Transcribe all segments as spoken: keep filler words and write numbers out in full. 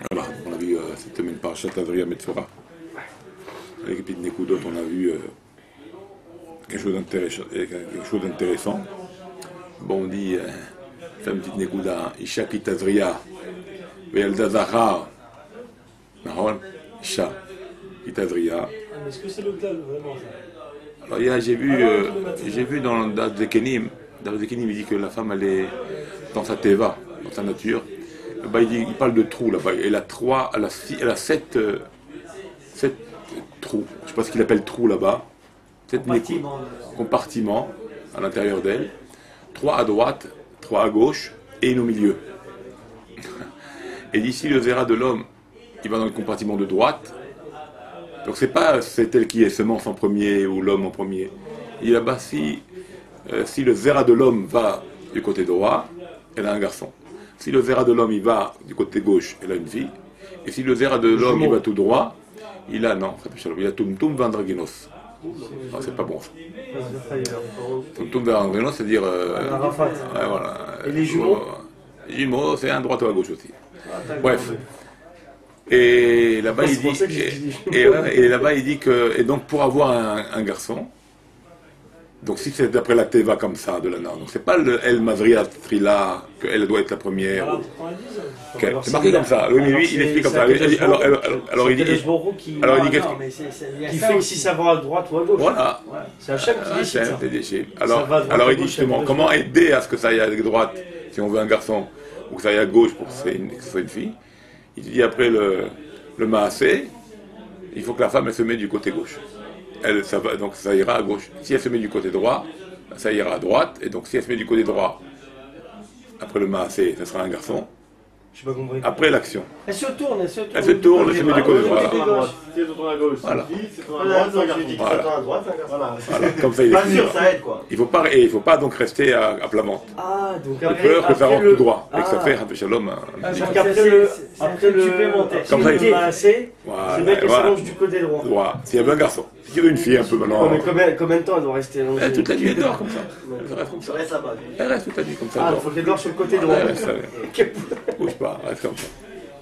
Voilà, on a vu euh, cette semaine par Chatavria Metzora. Avec les petites Nekudot, on a vu euh, quelque chose d'intéressant. Quelque chose d'intéressant. Bon, on dit, euh, fait une petite Nekuda, Isha Kitazria, Ve'elda Zahar, Nahon, Isha Kitazria. Est-ce que c'est le cas vraiment ça? Alors, hier, j'ai vu, euh, j'ai vu dans le Das Zekenim, dans le Zekenim, il dit que la femme, elle est dans sa teva, dans sa nature. Bah, il, dit, il parle de trous là-bas. Elle a trois, elle a, six, elle a sept, euh, sept trous. Je ne sais pas ce qu'il appelle trous là-bas. Sept Compartiments. compartiments à l'intérieur d'elle. Trois à droite, trois à gauche et une au milieu. Et d'ici le zéra de l'homme, il va dans le compartiment de droite. Donc c'est pas c'est elle qui est semence en premier ou l'homme en premier. Il dit là-bas si, euh, si le zéra de l'homme va du côté droit, elle a un garçon. Si le zéra de l'homme il va du côté gauche, elle a une fille. Et si le zéra de l'homme il va tout droit, il a non, il a tum tum vandraginos. Non, c'est pas bon ça. Tum tum vandraginos, c'est-à-dire. Euh, ouais, voilà. Et les jumeaux Les jumeaux, c'est un droite ou à gauche aussi. Bref. Et là-bas il dit. Et, et, et là-bas il dit que. Et donc pour avoir un, un garçon. Donc si c'est d'après la Teva comme ça de la Nard, donc c'est pas le El Mazria Trila qu'elle doit être la première. Ou... Okay. C'est marqué comme ça. Oui, mais lui il explique comme ça. Alors, alors, alors, alors il dit. Alors il dit qu'est-ce qui fait si ça va à droite ou à gauche. Voilà. C'est Hachem qui décide. Alors, alors il dit justement comment aider à ce que ça aille à droite si on veut un garçon ou que ça aille à gauche pour que ce soit une fille. Il dit après le le Maasé, il faut que la femme elle se mette du côté gauche. Elle, ça va, donc ça ira à gauche. Si elle se met du côté droit, ça ira à droite. Et donc si elle se met du côté droit, après le maasé, ça sera un garçon. Je pas compris. Après l'action. Elle se tourne, elle se tourne. Elle se tourne, elle se met du côté droit. Si elle se tourne à gauche, voilà. Si elle se tourne à droite, c'est un garçon. Voilà. À droite, c'est un garçon. Voilà. Comme ça, il pas sûr, ça aide quoi. Il faut pas, et il ne faut pas donc rester à, à plat ventre. Ah, donc il faut peur que ça rentre tout droit. Et que ça fait un shalom. Donc après le, après le supplémentaire. Comme ça, il est assez, c'est bien qu'elle s'allonge du côté droit. Droit. S'il y avait un garçon. S'il y avait une fille un peu maintenant. Mais combien de temps elle doit rester allongée? Toute la nuit, elle dort comme ça. Elle reste comme ça. Elle reste toute la nuit comme ça. Ah, il faut qu'elle dort sur le côté droit. Bouge pas, reste comme ça.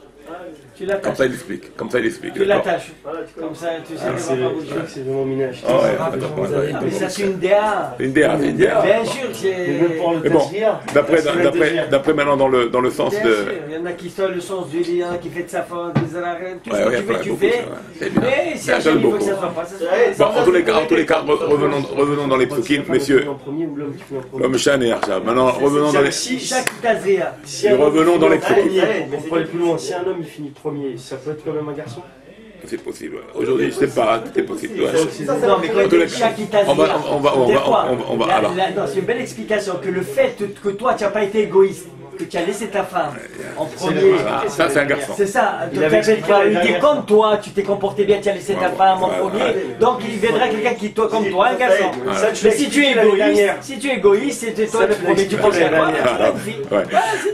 Tu l'attaches. Comme ça, il explique. Comme ça, il explique. Tu l'attaches. Comme ça, tu sais qu'elle va pas bouger. C'est vraiment minage. Ah ouais, mais ça, c'est une D A. C'est une D A, c'est une D A. Bien sûr, c'est. Mais bon, d'après, d'après, d'après maintenant dans le, dans le sens bien de. Sûr. Il y en a qui sont le sens du lien, qui fait de sa faute, des arènes, tout ouais, ce que ouais, tu fais, ouais, tu beaucoup, fais. Mais si Hachem veut que ça soit pas, ça se fait. Bon, en tous les cas, en tous les cas, revenons, revenons dans les psukim, messieurs. L'homme Shan et Archa. Maintenant, revenons dans les. Si chaque Tazria. Revenons dans les psukim. Pour aller plus loin, si un homme il finit premier, ça peut être quand même un garçon? C'est possible. Aujourd'hui, je sais pas, tout est possible. Ouais. Non, mais quand il chaque on va, on va, on va, on va, on va, alors. Non, c'est une belle explication que le fait que toi, tu n'as pas été égoïste, que tu as laissé ta femme en premier. Voilà. Ça, c'est un garçon. C'est ça. Tu es comme toi, tu t'es comporté bien, tu as laissé ta femme en premier. Donc, il viendra quelqu'un qui est comme toi, un garçon. Mais si tu es égoïste, si tu es égoïste, c'est toi le premier, tu penses à toi.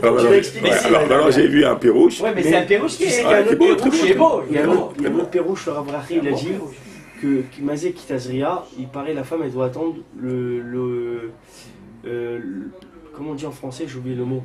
Alors, alors j'ai vu un Pérouche. Oui, mais c'est un Pérouche qui est beau. Il est beau. Il y a un autre Pérouche, le Rabrachi, il a dit que Mazé Kitazria, il paraît la femme, elle doit attendre le. le euh, comment on dit en français, j'ai oublié le mot.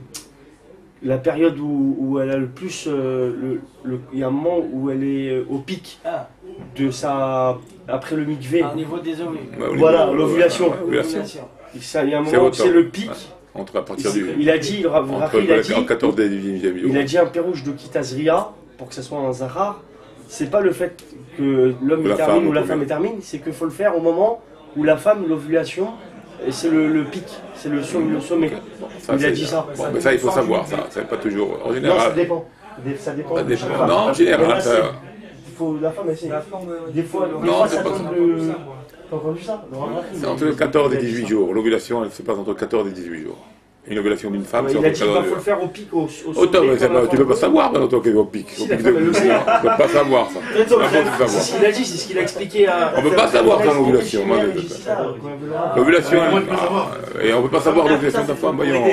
La période où, où elle a le plus. Euh, le, le, il y a un moment où elle est au pic ah. de sa. Après le mikvé. Au niveau des ovules. Ouais, voilà, l'ovulation. Ouais, il y a un moment où c'est le pic. Ouais. Entre à partir du. Il a dit, il a dit. En quatorze et dix-huitième jour. Il a dit un Pérouche de Kitazria, pour que ce soit un Zahar. C'est pas le fait que l'homme est termine ou la femme est termine, c'est qu'il faut le faire au moment où la femme, l'ovulation, c'est le, le pic, c'est le, le sommet. Okay. Bon, ça, il a dit ça. Bon, mais ça, il faut savoir, ça. C'est pas toujours. En général. Non, ça dépend. Ça dépend. Ça dépend. Non, en général. Ça... Il faut, la femme, elle sait. Des fois, non, des fois c'est ça pas tombe le. T'as entendu ça? C'est entre quatorze et dix-huit jours. L'ovulation, elle se passe entre quatorze et dix-huit jours. Une ovulation d'une femme, c'est entre quatorze et dix-huit jours. Il faut le faire au pic, au sommet. Autant, mais tu peux pas savoir maintenant toi qu'elle est au pic. Au pic de l'ovulation. Tu peux pas savoir ça. C'est ce qu'il a dit, c'est ce qu'il a expliqué à. On peut pas savoir ton ovulation. L'ovulation, et on peut pas savoir l'ovulation de ta femme, voyons.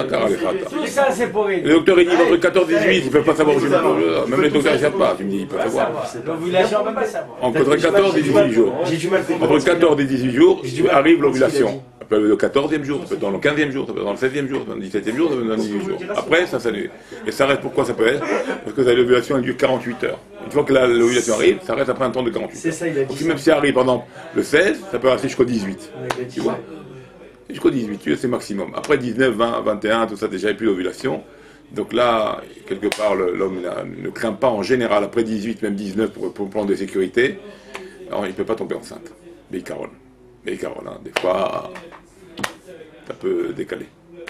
Ça, c'est pour lui. Les docteurs, ils disent entre quatorze et dix-huit, ils peuvent pas savoir. Même les docteurs, ils savent pas. Tu me dis, ils peuvent savoir. L'ovulation, on peut pas savoir. Entre quatorze et dix-huit jours. Entre quatorze et dix-huit jours, arrive l'ovulation. peut être le quatorzième jour, ça peut être dans le quinzième jour, ça peut être dans le seizième jour, ça peut être dans le dix-septième jour, ça peut être dans le dix-huitième jour. Après, ça s'annule. Et ça reste, pourquoi ça peut être? Parce que l'ovulation elle dure quarante-huit heures. Une fois que la- l'ovulation arrive, ça reste après un temps de quarante-huit C'est heures. ça, il a dit. Donc ça. même si ça arrive pendant le seize, ça peut rester jusqu'au dix-huit. Ouais, il a dit Tu ça. vois? Jusqu'au dix-huit, c'est maximum. Après dix-neuf, vingt, vingt et un, tout ça, déjà, il n'y a plus d'ovulation. Donc là, quelque part, le- l'homme n'a- ne craint pas en général, après dix-huit, même dix-neuf, pour, pour prendre de sécurité. Alors, il ne peut pas tomber enceinte. Mais Carole. Mais Carole, hein, des fois, ça peut décaler.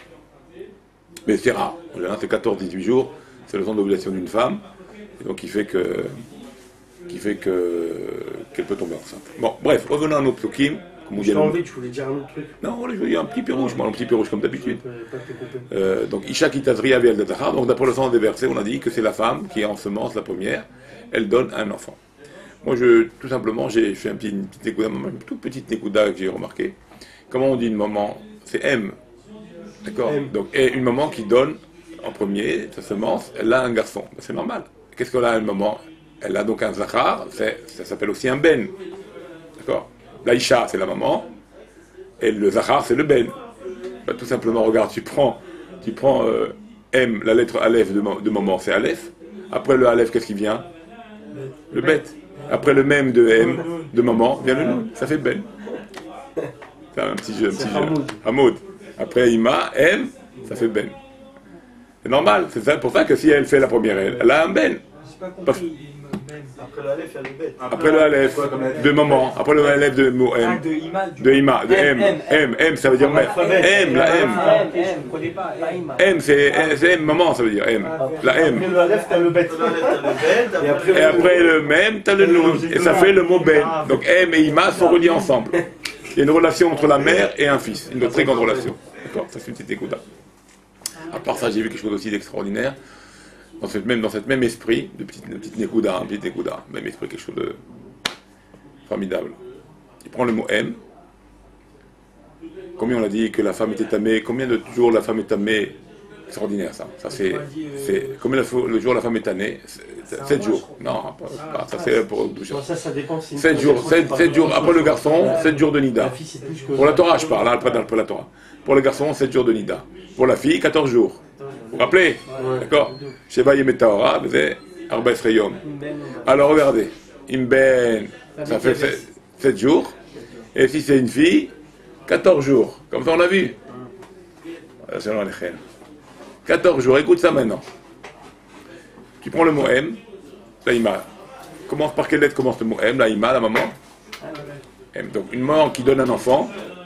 Mais c'est rare. En général, c'est quatorze à dix-huit jours. C'est le temps d'ovulation d'une femme. Et donc, il fait que. qui fait que. qu'elle peut tomber enceinte. Bon, bref, revenons à nos psukim. Comme on Je dit t'ai à nos- enlevé, tu voulais dire un autre truc. Non, voilà, je veux dire un petit rouge, moi, un petit rouge comme d'habitude. Je peux pas te couper. Euh, donc, Isha Kitazria Ve'el Zachar. Donc, d'après le sens des versets, on a dit que c'est la femme qui ensemence la première, elle donne un enfant. Moi, je, tout simplement, j'ai fait un petit, une petite écoute, une toute petite écouda que j'ai remarqué. Comment on dit une maman? C'est M. D'accord? M. Donc, et une maman qui donne en premier sa semence, elle a un garçon. Ben, c'est normal. Qu'est-ce qu'elle a une maman? Elle a donc un Zachar, c'est- ça s'appelle aussi un Ben. D'accord? La Isha, c'est la maman. Et le Zachar, c'est le Ben. Ben, tout simplement, regarde, tu prends, tu prends euh, M, la lettre Aleph de, mo- de maman, c'est Aleph. Après le Aleph, qu'est-ce qui vient? Le Bet. Après le même de M, de maman, vient le Nun. Ça fait Ben. C'est un petit jeu. Un C'est petit jeu. Hamoud. Hamoud. Après Ima, M, ça fait Ben. C'est normal. C'est ça, pour ça que si elle fait la première, elle, elle a un Ben. J'ai pas Parce- compris. Même. Après la lèvre, il y a le bête. Après le Aleph de maman. Après le Aleph de mot Ah, M. de Ima, du De Ima, de M. M, M, M, ça veut dire même. M, la M. Ah, M, je connais pas. M. M, c'est c'est M, maman, ça veut dire M. La M. Après le Aleph, t'as le bête. Après la lèvre, t'as le bête. Et après, Et après le même, t'as le Nun. Et ça fait le mot Ben. Donc M et Ima sont reliés ensemble. Il y a une relation entre la mère et un fils. Une très grande relation. D'accord? Ça, c'est une petite écoute. À part ça, j'ai vu quelque chose aussi d'extraordinaire. Dans cette même, dans cet même esprit, de petite, de petite Nekouda, un petit Nekouda, même esprit, quelque chose de formidable. Il prend le mot M. Combien on a dit que la femme était tamée? Combien de jours la femme est tamée? Extraordinaire ça. Ça c'est, c'est combien le, le jour la femme est tannée? Sept jours. Non, pas, pas, ça c'est pour doucher. Non, ça, ça dépend. si une Sept jours, personne sept, parle sept de jours. quelque Après le chose, garçon, la- sept jours de La Nida. fille, c'est plus que. Pour la Torah, je parle, hein, pas pour la Torah. Pour le garçon, sept jours de Nida. Pour la fille, quatorze jours. Vous vous rappelez? D'accord? Sheva Yemetaora, vous avez Arba Esreyom. Alors regardez, Imben, ça fait sept jours. Et si c'est une fille, quatorze jours. Comme ça on a vu. Voilà, selon les chènes. quatorze jours, écoute ça maintenant. Tu prends le mot M, la Ima. Commence par quelle lettre commence le mot M, la Ima, la maman? M. Donc une maman qui donne un enfant.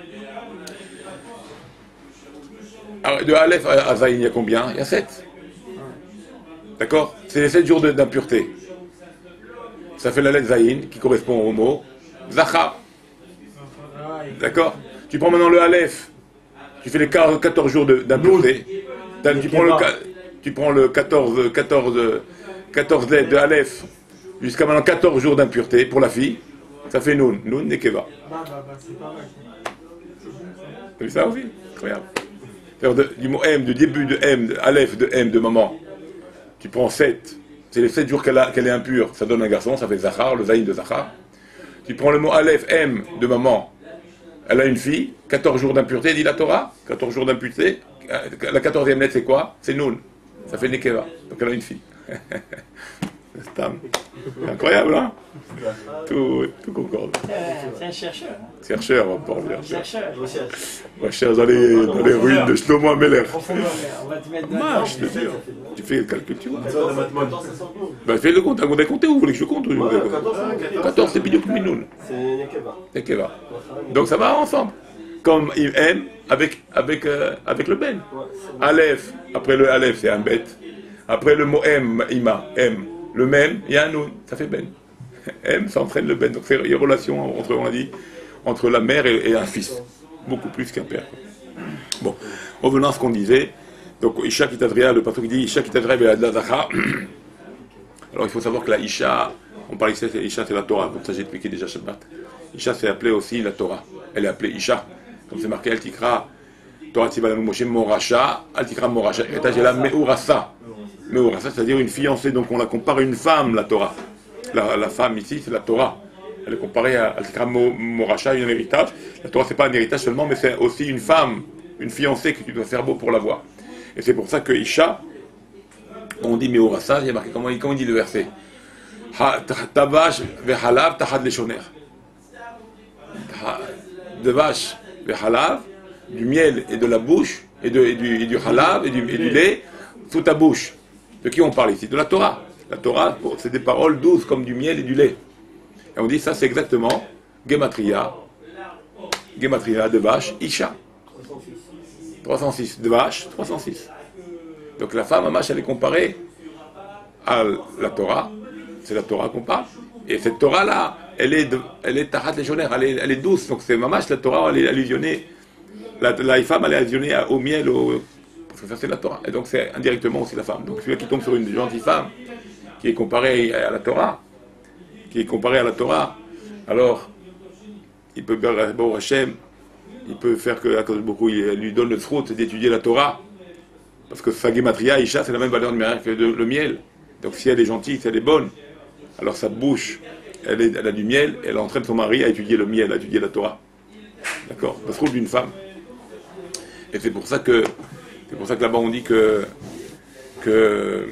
Alors, de Aleph à Zayin, il y a combien? Il y a sept. D'accord? C'est les sept jours de- d'impureté. Ça fait la lettre Zayin qui correspond au mot Zachar. D'accord? Tu prends maintenant le Aleph. Tu fais les quatorze jours de- d'impureté. T'as- Tu prends le, ca- tu prends le quatorze, quatorze, quatorze lettres de Aleph jusqu'à maintenant quatorze jours d'impureté pour la fille. Ça fait Nun. Nun Nekeva. Bah, bah, bah, c'est pas mal. T'as vu ça aussi? Incroyable. C'est-à-dire de- du mot M, du début de M, de Aleph de M de maman. Tu prends sept. C'est les sept jours qu'elle a- qu'elle est impure. Ça donne un garçon, ça fait Zachar, le Zayin de Zachar. Tu prends le mot Aleph, M de maman. Elle a une fille, quatorze jours d'impureté, dit la Torah. quatorze jours d'impureté. La quatorzième lettre, c'est quoi? C'est Nun. Ça fait Nekeva. Donc elle a une fille. C'est Stam. C'est incroyable, hein? Tout, tout concorde. C'est un chercheur. Chercheur, on va pas dire. Chercheur. On va chercher dans les, dans les ruines de Shlomo Ameler. On va te mettre dans Moi, je te jure. Tu fais le calcul, tu vois. quatorze, ça sent bon. Bah, fais le compte. Vous avez compté ou vous voulez que je compte ou je vous Ouais, ai- quatorze, c'est quatorze, c'est Bidiouk Minoun. C'est Nekeba. Nekeva. Donc ça va ensemble. Comme il aime avec, avec, euh, avec le Ben. Ouais, c'est bon. Aleph, après le Aleph, c'est un Bet. Après le mot M, Ima, M. Le même, il y a un Nun, ça fait Ben. M, ça entraîne le Ben. Donc c'est une relation entre, on a dit, entre la mère et, et un fils. Beaucoup plus qu'un père. Bon, revenons à ce qu'on disait. Donc Isha Kitadria, le patron qui dit Isha Kitadria et la Zachar. Alors il faut savoir que la Isha, on parle ici, Isha c'est la Torah, comme ça j'ai expliqué déjà Shabbat. Isha c'est appelé aussi la Torah. Elle est appelée Isha. Comme c'est marqué, elle tikra Torah Tzivalanou Moshe Moracha, elle tikra Moracha. Et là j'ai la Meurasa. Meurasa, c'est-à-dire une fiancée, donc on la compare à une femme, la Torah. La, la femme ici, c'est la Torah. Elle est comparée à Al-Tikra Moracha, un héritage. La Torah, c'est pas un héritage seulement, mais c'est aussi une femme, une fiancée que tu dois faire beau pour l'avoir. Et c'est pour ça que Isha, on dit Meorasa, il y a marqué comment, comment il dit le verset. Tavash vehalav tahad leshoner. De vache vehalav, du miel et de la bouche, et, de, et, du, et du halav et du, et du lait sous ta bouche. De qui on parle ici? De la Torah. La Torah, c'est des paroles douces comme du miel et du lait. Et on dit ça, c'est exactement Gematria, Gematria de vache, Isha. trois cent six. De vache, trois cent six. Donc la femme, Amash, elle est comparée à la Torah. C'est la Torah qu'on parle. Et cette Torah-là, elle est, de, elle est tahat légionnaire, elle est, elle est douce. Donc c'est Mamash, la Torah, elle est allusionnée. La, la femme, elle est allusionnée au miel, au, parce que ça c'est la Torah. Et donc c'est indirectement aussi la femme. Donc celui qui tombe sur une gentille femme, qui est comparée à la Torah, qui est comparée à la Torah, alors il peut, bon, Hachem, il peut faire que à cause de beaucoup, il lui donne le trot d'étudier la Torah. Parce que sa Gematria, Isha, c'est la même valeur numérique que de, le miel. Donc si elle est gentille, si elle est bonne, alors sa bouche, elle, est, elle a du miel, elle entraîne son mari à étudier le miel, à étudier la Torah. D'accord? Ça se trouve d'une femme. Et c'est pour ça que, c'est pour ça que là-bas on dit que, que,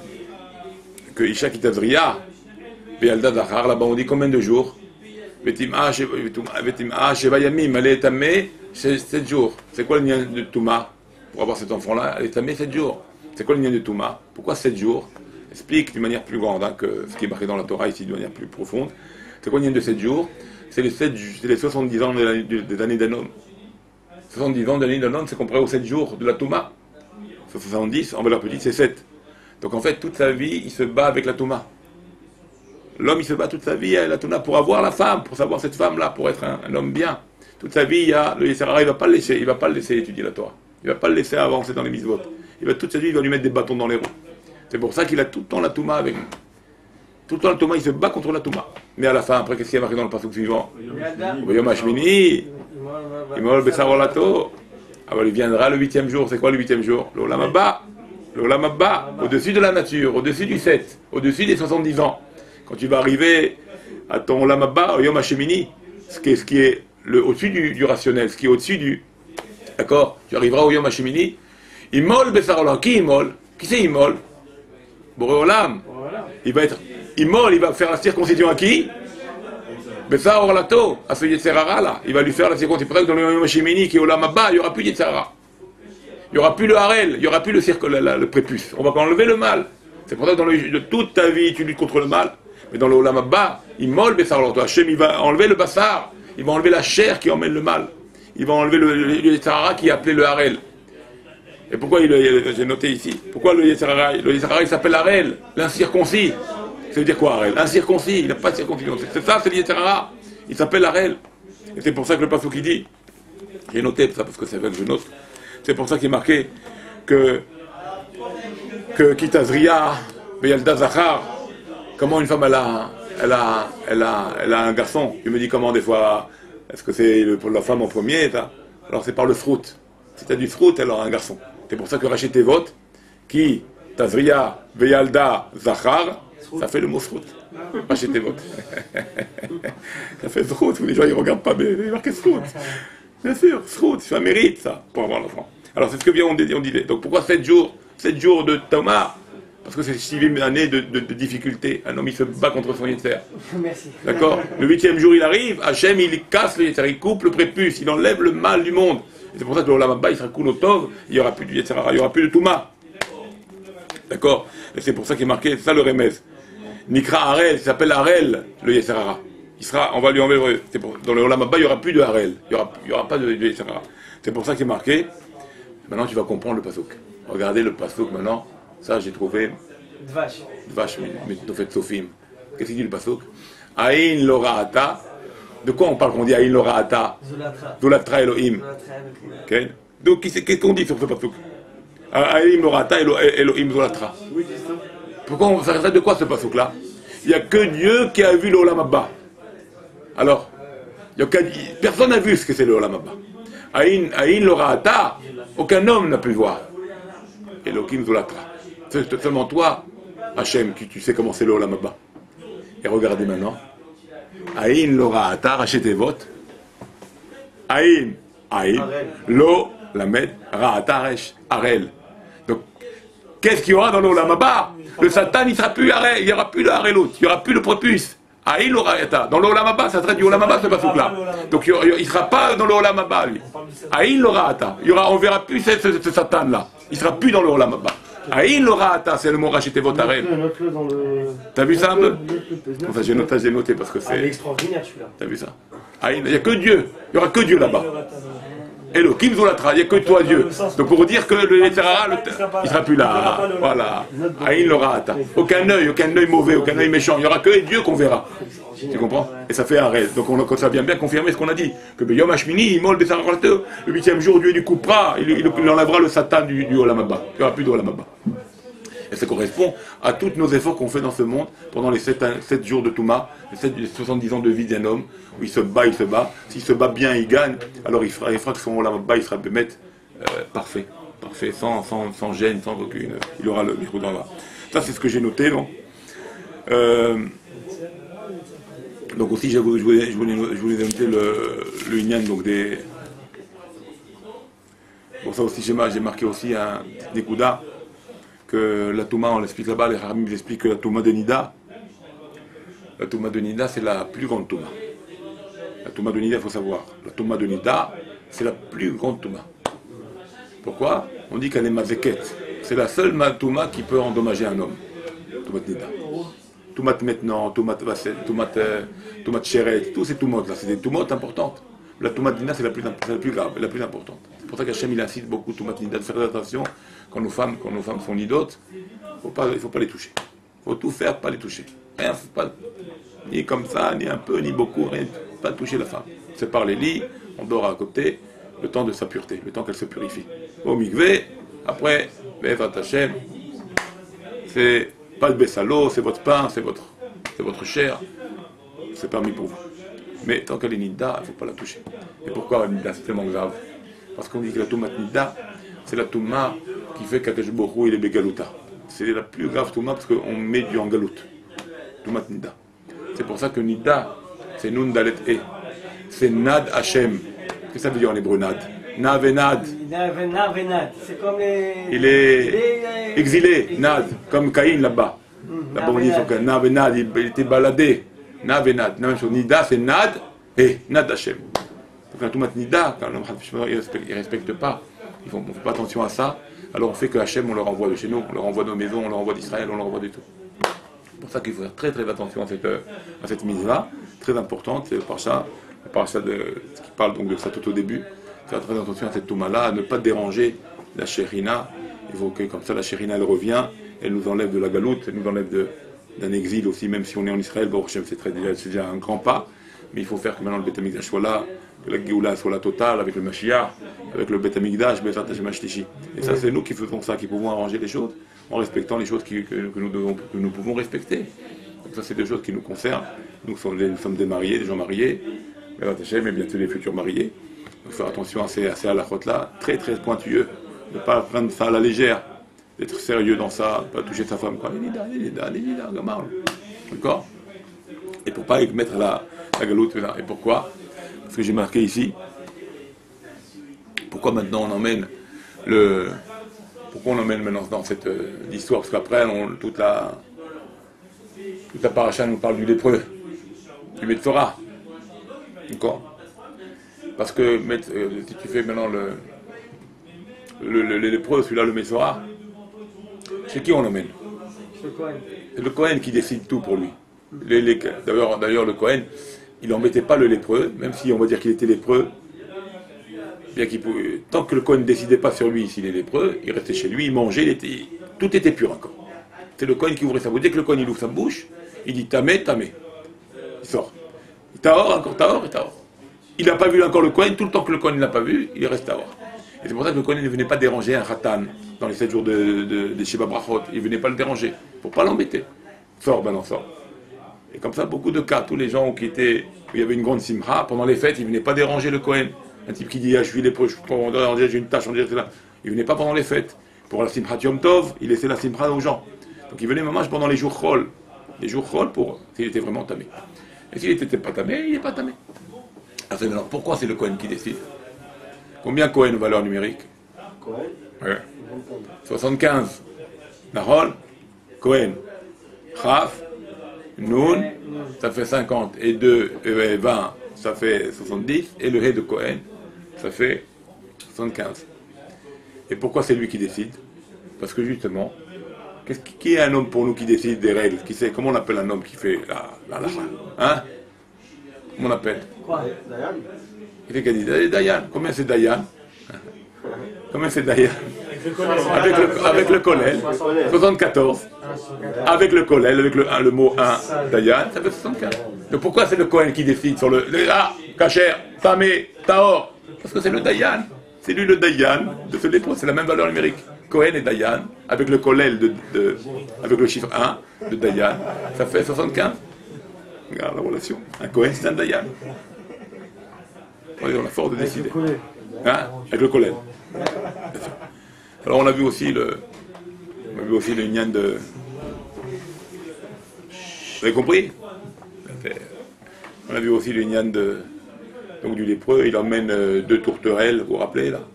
que Isha Kitazria, Be'alda Zachar, là-bas on dit combien de jours? Vetim'a Sheva Yamim, elle est tamée sept jours. C'est quoi le lien de Touma? Pour avoir cet enfant-là, elle est tamée sept jours. C'est quoi le lien de Touma? Pourquoi sept jours? Explique d'une manière plus grande hein, que ce qui est marqué dans la Torah ici, de manière plus profonde. C'est quoi le lien de sept jours? C'est les, les soixante-dix ans des années d'un homme. soixante-dix ans d'années d'un homme, c'est comparé aux sept jours de la Touma. soixante-dix, en valeur petite, c'est sept. Donc en fait, toute sa vie, il se bat avec la Touma. L'homme, il se bat toute sa vie à la Touma pour avoir la femme, pour savoir cette femme-là, pour être un, un homme bien. Toute sa vie, il y a, le Yézéra, il ne va pas le laisser, il va pas le laisser étudier la Torah. Il ne va pas le laisser avancer dans les mitzvot. Il va toute sa vie, il va lui mettre des bâtons dans les roues. C'est pour ça qu'il a tout le temps la Touma avec lui. Tout le temps la Touma, il se bat contre la Touma. Mais à la fin, après, qu'est-ce qu'il y a marqué dans le passage suivant? Yom Hashmini, Imol Besar Olato. Alors il viendra le huitième jour. C'est quoi le huitième jour? Le Olam Haba. Le Olam Haba, au-dessus de la nature, au-dessus du sept, au-dessus des soixante-dix ans. Quand tu vas arriver à ton Olam Haba, au Yom Hashemini, ce qui est, ce qui est le, au-dessus du, du rationnel, ce qui est au-dessus du... D'accord? Tu arriveras au Yom Hashemini. Imol Besar Olato. Qui Imol? Qui c'est Imol? Boré Olam. Il va être Imol, il va faire la circoncision à qui? Besar Olato, à ce Yetzerara là. Il va lui faire la circoncision. C'est pour ça que dans le Yom Hashemini, qui est Olam Haba, il n'y aura plus de Yetzerara. Il n'y aura plus le harel, il n'y aura plus le, cirque, le, le prépuce. On va enlever le mal. C'est pour ça que dans le, de toute ta vie, tu luttes contre le mal. Mais dans le Olam Haba, il molle Bessar Olato. Hachem, il va enlever le bassar. Il va enlever la chair qui emmène le mal. Il va enlever le, le, le Yetzirara qui est appelé le harel. Et pourquoi il, j'ai noté ici? Pourquoi le Yetzirara? Le Yetzirara, il s'appelle harel, l'incirconcis. Ça veut dire quoi, harel? Incirconcis, il n'a pas de circoncision. C'est ça, c'est le Yetzirara. Il s'appelle harel. Et c'est pour ça que le pasuk qui dit, j'ai noté ça parce que c'est vrai que je note. C'est pour ça qu'il est marqué que, que Kitazria, Beyalda Zachar, comment une femme elle a, elle a, elle a, elle a un garçon. Tu me dis comment des fois, est-ce que c'est pour la femme en premier ça? Alors c'est par le fruit. Si tu as du fruit, elle aura un garçon. C'est pour ça que Rachet Tevot, qui, Tazria, Beyalda Zachar, ça fait le mot fruit. Rachet Tevot. Ça fait fruit, les gens ils regardent pas, mais il est marqué fruit. Bien sûr, fruit, ça mérite ça, pour avoir l'enfant. Alors c'est ce que vient on disait. Donc pourquoi sept jours? sept jours de Thomas? Parce que c'est sixième année de, de, de difficulté. Un homme il se bat contre son Yetzer. Merci. D'accord? Le huitième jour il arrive, Hachem il casse le Yetzer, il coupe le prépuce, il enlève le mal du monde. Et c'est pour ça que le Olam Haba il sera Kunotov, il n'y aura plus de Yetzer, il n'y aura plus de Touma. D'accord? Et c'est pour ça qu'il est marqué, c'est ça le remez. Nikra Harel, il s'appelle Harel, le Yetzer Hara. Il sera, on va lui enlever, c'est pour, dans le Olam Haba il n'y aura plus de Harel, il n'y aura, il y aura pas de, de Yetzer Hara. C'est pour ça qu'il est marqué. Maintenant, tu vas comprendre le pasuk. Regardez le pasuk maintenant. Ça, j'ai trouvé. Dvash. Dvash, mais tu fais Sofim. Qu'est-ce qu'il dit le pasuk? Aïn Loraata. De quoi on parle quand on dit Aïn Loraata? Zolatra. Zolatra Elohim. Okay. Donc, qu'est-ce qu'on dit sur ce pasuk? Aïn Loraata Elohim Zolatra. Pourquoi on s'arrête de quoi ce pasuk-là? Il n'y a que Dieu qui a vu le Olam Haba. Alors, il y a personne n'a vu ce que c'est le Olam Haba. Aïn, Aïn Loraata, aucun homme n'a pu voir. Elohim Zolatra. C'est seulement toi, Hachem, qui tu sais comment c'est le Olam Haba. Et regardez maintenant, Aïn lo ra'ata, rachetez vote. Aïn, aïn, lo, lamed, ra'ata, resh, arel. Donc, qu'est-ce qu'il y aura dans l'Olam Haba? Le Satan, il ne sera plus arel, il n'y aura plus le harelut, il n'y aura plus le prépuce. Aïn lo ra'ata. Dans l'Olam Haba, ça serait du Olam Haba, ce pasuk-là. Donc, il ne sera pas dans l'Olam Haba, lui. Aïn lo ra'ata. Il y aura, on ne verra plus ce, ce, ce Satan-là. Il ne sera plus dans l'Olam Haba. Aïn lo ra'ata, c'est le mot racheter votre arel. Note-le dans le. T'as vu ça un peu? Note-le. Enfin, j'ai noté, j'ai noté parce que Ah, il est c'est. extraordinaire celui-là. T'as vu ça? Aïn, il n'y a que Dieu. Il n'y aura que Dieu là-bas. Elohim Zolatra, il n'y a que toi Dieu. Donc pour dire que le Yetzirah, il ne sera plus là. Voilà. Aïn le ra'ata. Aucun œil, aucun œil mauvais, aucun œil méchant. Il n'y aura que Dieu qu'on verra. Tu comprends? Et ça fait un rêve. Donc on, ça vient bien confirmer ce qu'on a dit. Que Yom Hashmini, il mol le huitième jour, Dieu du coupera, il, il, il enlèvera le Satan du, du Olam Haba. Il n'y aura plus de Olam Haba. Et ça correspond à tous nos efforts qu'on fait dans ce monde pendant les sept jours de Touma, les soixante-dix ans de vie d'un homme, où il se bat, il se bat. S'il se bat bien, il gagne, alors il fera, il fera que son Olam Haba, il sera bémet, euh, parfait, parfait, sans, sans, sans gêne, sans aucune. Il aura le micro dans là. Ça, c'est ce que j'ai noté, donc. Euh, donc aussi, je voulais, je voulais, je voulais noter le, le Inyan, donc des. Pour ça aussi, j'ai marqué aussi un Nekuda. Que la Touma, on l'explique là-bas, les Haramim expliquent que la Touma de Nida, la Touma de Nida, c'est la plus grande Touma. La Touma de Nida, il faut savoir, la Touma de Nida, c'est la plus grande Touma. Pourquoi? On dit qu'elle est mazeket. C'est la seule Touma qui peut endommager un homme. Touma de Nida. Toumat maintenant, Toumat Vassel, Toumat Toumat Sheret, tous ces Toumotes là, c'est des Toumotes importantes. La Toumat de Nida, c'est la plus, la plus grave, la plus importante. C'est pour ça qu'Hachem il incite beaucoup Toumat de Nida de faire attention. Quand nos femmes, quand nos femmes sont nidotes, faut pas, il ne faut pas les toucher. Il faut tout faire, pas les toucher. Rien, faut pas, ni comme ça, ni un peu, ni beaucoup, rien, pas toucher la femme. C'est par les lits, on dort à côté, le temps de sa pureté, le temps qu'elle se purifie. Au mikvé, après, Be'ezrat Hashem, c'est pas le bessalo, c'est votre pain, c'est votre, c'est votre chair, c'est permis pour vous. Mais tant qu'elle est nida, il ne faut pas la toucher. Et pourquoi la nida, c'est tellement grave? Parce qu'on dit que la toumat nida, c'est la touma qui fait qu'Akadosh Baruch Hu il est bégalouta. C'est la plus grave touma parce qu'on met du en galout. Toumat nida. C'est pour ça que nida, c'est nun dalet e. C'est nad Hashem. Qu'est-ce que ça veut dire en hébreu nad? Na venad. Na venad. C'est comme les. Il est exilé, nad, comme Caïn là-bas. Là-bas on dit que na venad, il était baladé. Na venad. La même chose. Nida c'est nad et nad Hashem. Donc la toumat nida, quand l'homme ne respecte pas. On ne fait pas attention à ça, alors on fait que Hachem, on leur envoie de chez nous, on leur envoie de nos maisons, on leur envoie d'Israël, on leur envoie de tout. C'est pour ça qu'il faut faire très très attention à cette, à cette mise-là, très importante, c'est par ça, par ça de, qui parle donc de ça tout au début, faire très attention à cette touma-là, à ne pas déranger la Shérina, il faut que comme ça la Shérina elle revient, elle nous enlève de la galoute, elle nous enlève de, d'un exil aussi, même si on est en Israël, bon, Hachem c'est, très, c'est déjà un grand pas, mais il faut faire que maintenant le Beth Amikdash soit là, que la Géoula soit la totale avec le Mashiach, avec le Beth Amikdash, Bezrat Hashem Ashtishi. Et ça, c'est nous qui faisons ça, qui pouvons arranger les choses en respectant les choses qui, que, que, nous devons, que nous pouvons respecter. Donc ça, c'est des choses qui nous concernent. Nous sommes, nous sommes des mariés, des gens mariés, Bezrat Hashem, et bientôt les futurs mariés. Donc faire attention à ces, à ces halakhot-là, très très pointueux, ne pas prendre ça à la légère, d'être sérieux dans ça, ne pas toucher sa femme. D'accord? Et pour ne pas mettre la, la galoute. Et pourquoi? Parce que j'ai marqué ici, pourquoi maintenant on emmène le... Pourquoi on emmène maintenant dans cette euh, histoire? Parce qu'après, on, toute la... Toute la paracha nous parle du lépreux, du Metzora. D'accord? Parce que euh, si tu fais maintenant le... Le, le, le lépreux, celui-là, le Metzora, c'est qui on l'emmène? C'est le Kohen qui décide tout pour lui. Les, les, d'ailleurs, d'ailleurs, le Kohen, il n'embêtait pas le lépreux, même si on va dire qu'il était lépreux. Bien qu'il pouvait, tant que le Kohen ne décidait pas sur lui s'il est lépreux, il restait chez lui, il mangeait, il était, tout était pur encore. C'est le Kohen qui ouvrait sa bouche. Dès que le Kohen il ouvre sa bouche, il dit tamé, tamé. Il sort. Il tahor, encore tahor et tahor. Il n'a pas vu encore le Kohen, tout le temps que le Kohen ne l'a pas vu, il reste tahor. Et c'est pour ça que le Kohen ne venait pas déranger un khatan dans les sept jours de, de, de Sheba Brachot. Il ne venait pas le déranger, pour ne pas l'embêter. Sors, ben non, sors. Et comme ça, beaucoup de cas, tous les gens qui étaient, où il y avait une grande simra, pendant les fêtes, ils ne venaient pas déranger le Kohen. Un type qui dit, ah, je suis lépreux, j'ai une tâche, on dirait là. Il ne venait pas pendant les fêtes. Pour la simra Yom Tov, il laissait la simra aux gens. Donc il venait mamage pendant les jours chol. Les jours chol, pour, s'il était vraiment tamé. Et s'il n'était pas tamé, il n'est pas tamé. Alors pourquoi c'est le Cohen qui décide? Combien Cohen valeur numérique? Cohen, Ouais. soixante-quinze. Nahon, Cohen. Chaf, Nun, ça fait cinquante. Et deux, et vingt, ça fait soixante-dix. Et le He de Cohen, ça fait soixante-quinze. Et pourquoi c'est lui qui décide? Parce que justement, qu'est-ce qui, qui est un homme pour nous qui décide des règles? Qui sait, comment on appelle un homme qui fait la, la, la, hein? Comment on appelle? Quoi? Dayan. Qui a dit Dayan? Combien c'est Dayan? Combien c'est Dayan? Avec le, avec le Kollel, soixante-quatorze. Avec le Kollel, avec le, un, le mot un, Dayan, ça fait soixante-quinze. Donc pourquoi c'est le Kohen qui décide sur le... le ah, Kacher, Tamé, Taor? Parce que c'est le Dayan. C'est lui le Dayan de ce lépreux, c'est la même valeur numérique. Cohen et Dayan, avec le Kollel, de, de, avec le chiffre un de Dayan, ça fait soixante-quinze. Regarde la relation. Un Cohen, c'est un Dayan. On a force de décider. Hein? Avec le Kollel. Alors on a vu aussi le, on a vu aussi le Nyan de... Vous avez compris? On a vu aussi le Nyan de... Donc du lépreux, il emmène euh, deux tourterelles, vous vous rappelez là?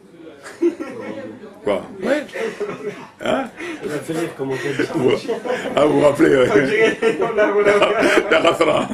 Quoi? Ouais. Hein? Ça m'a fait rire comment t'as dit ça. Ah, vous vous rappelez? Ouais. La Rafra.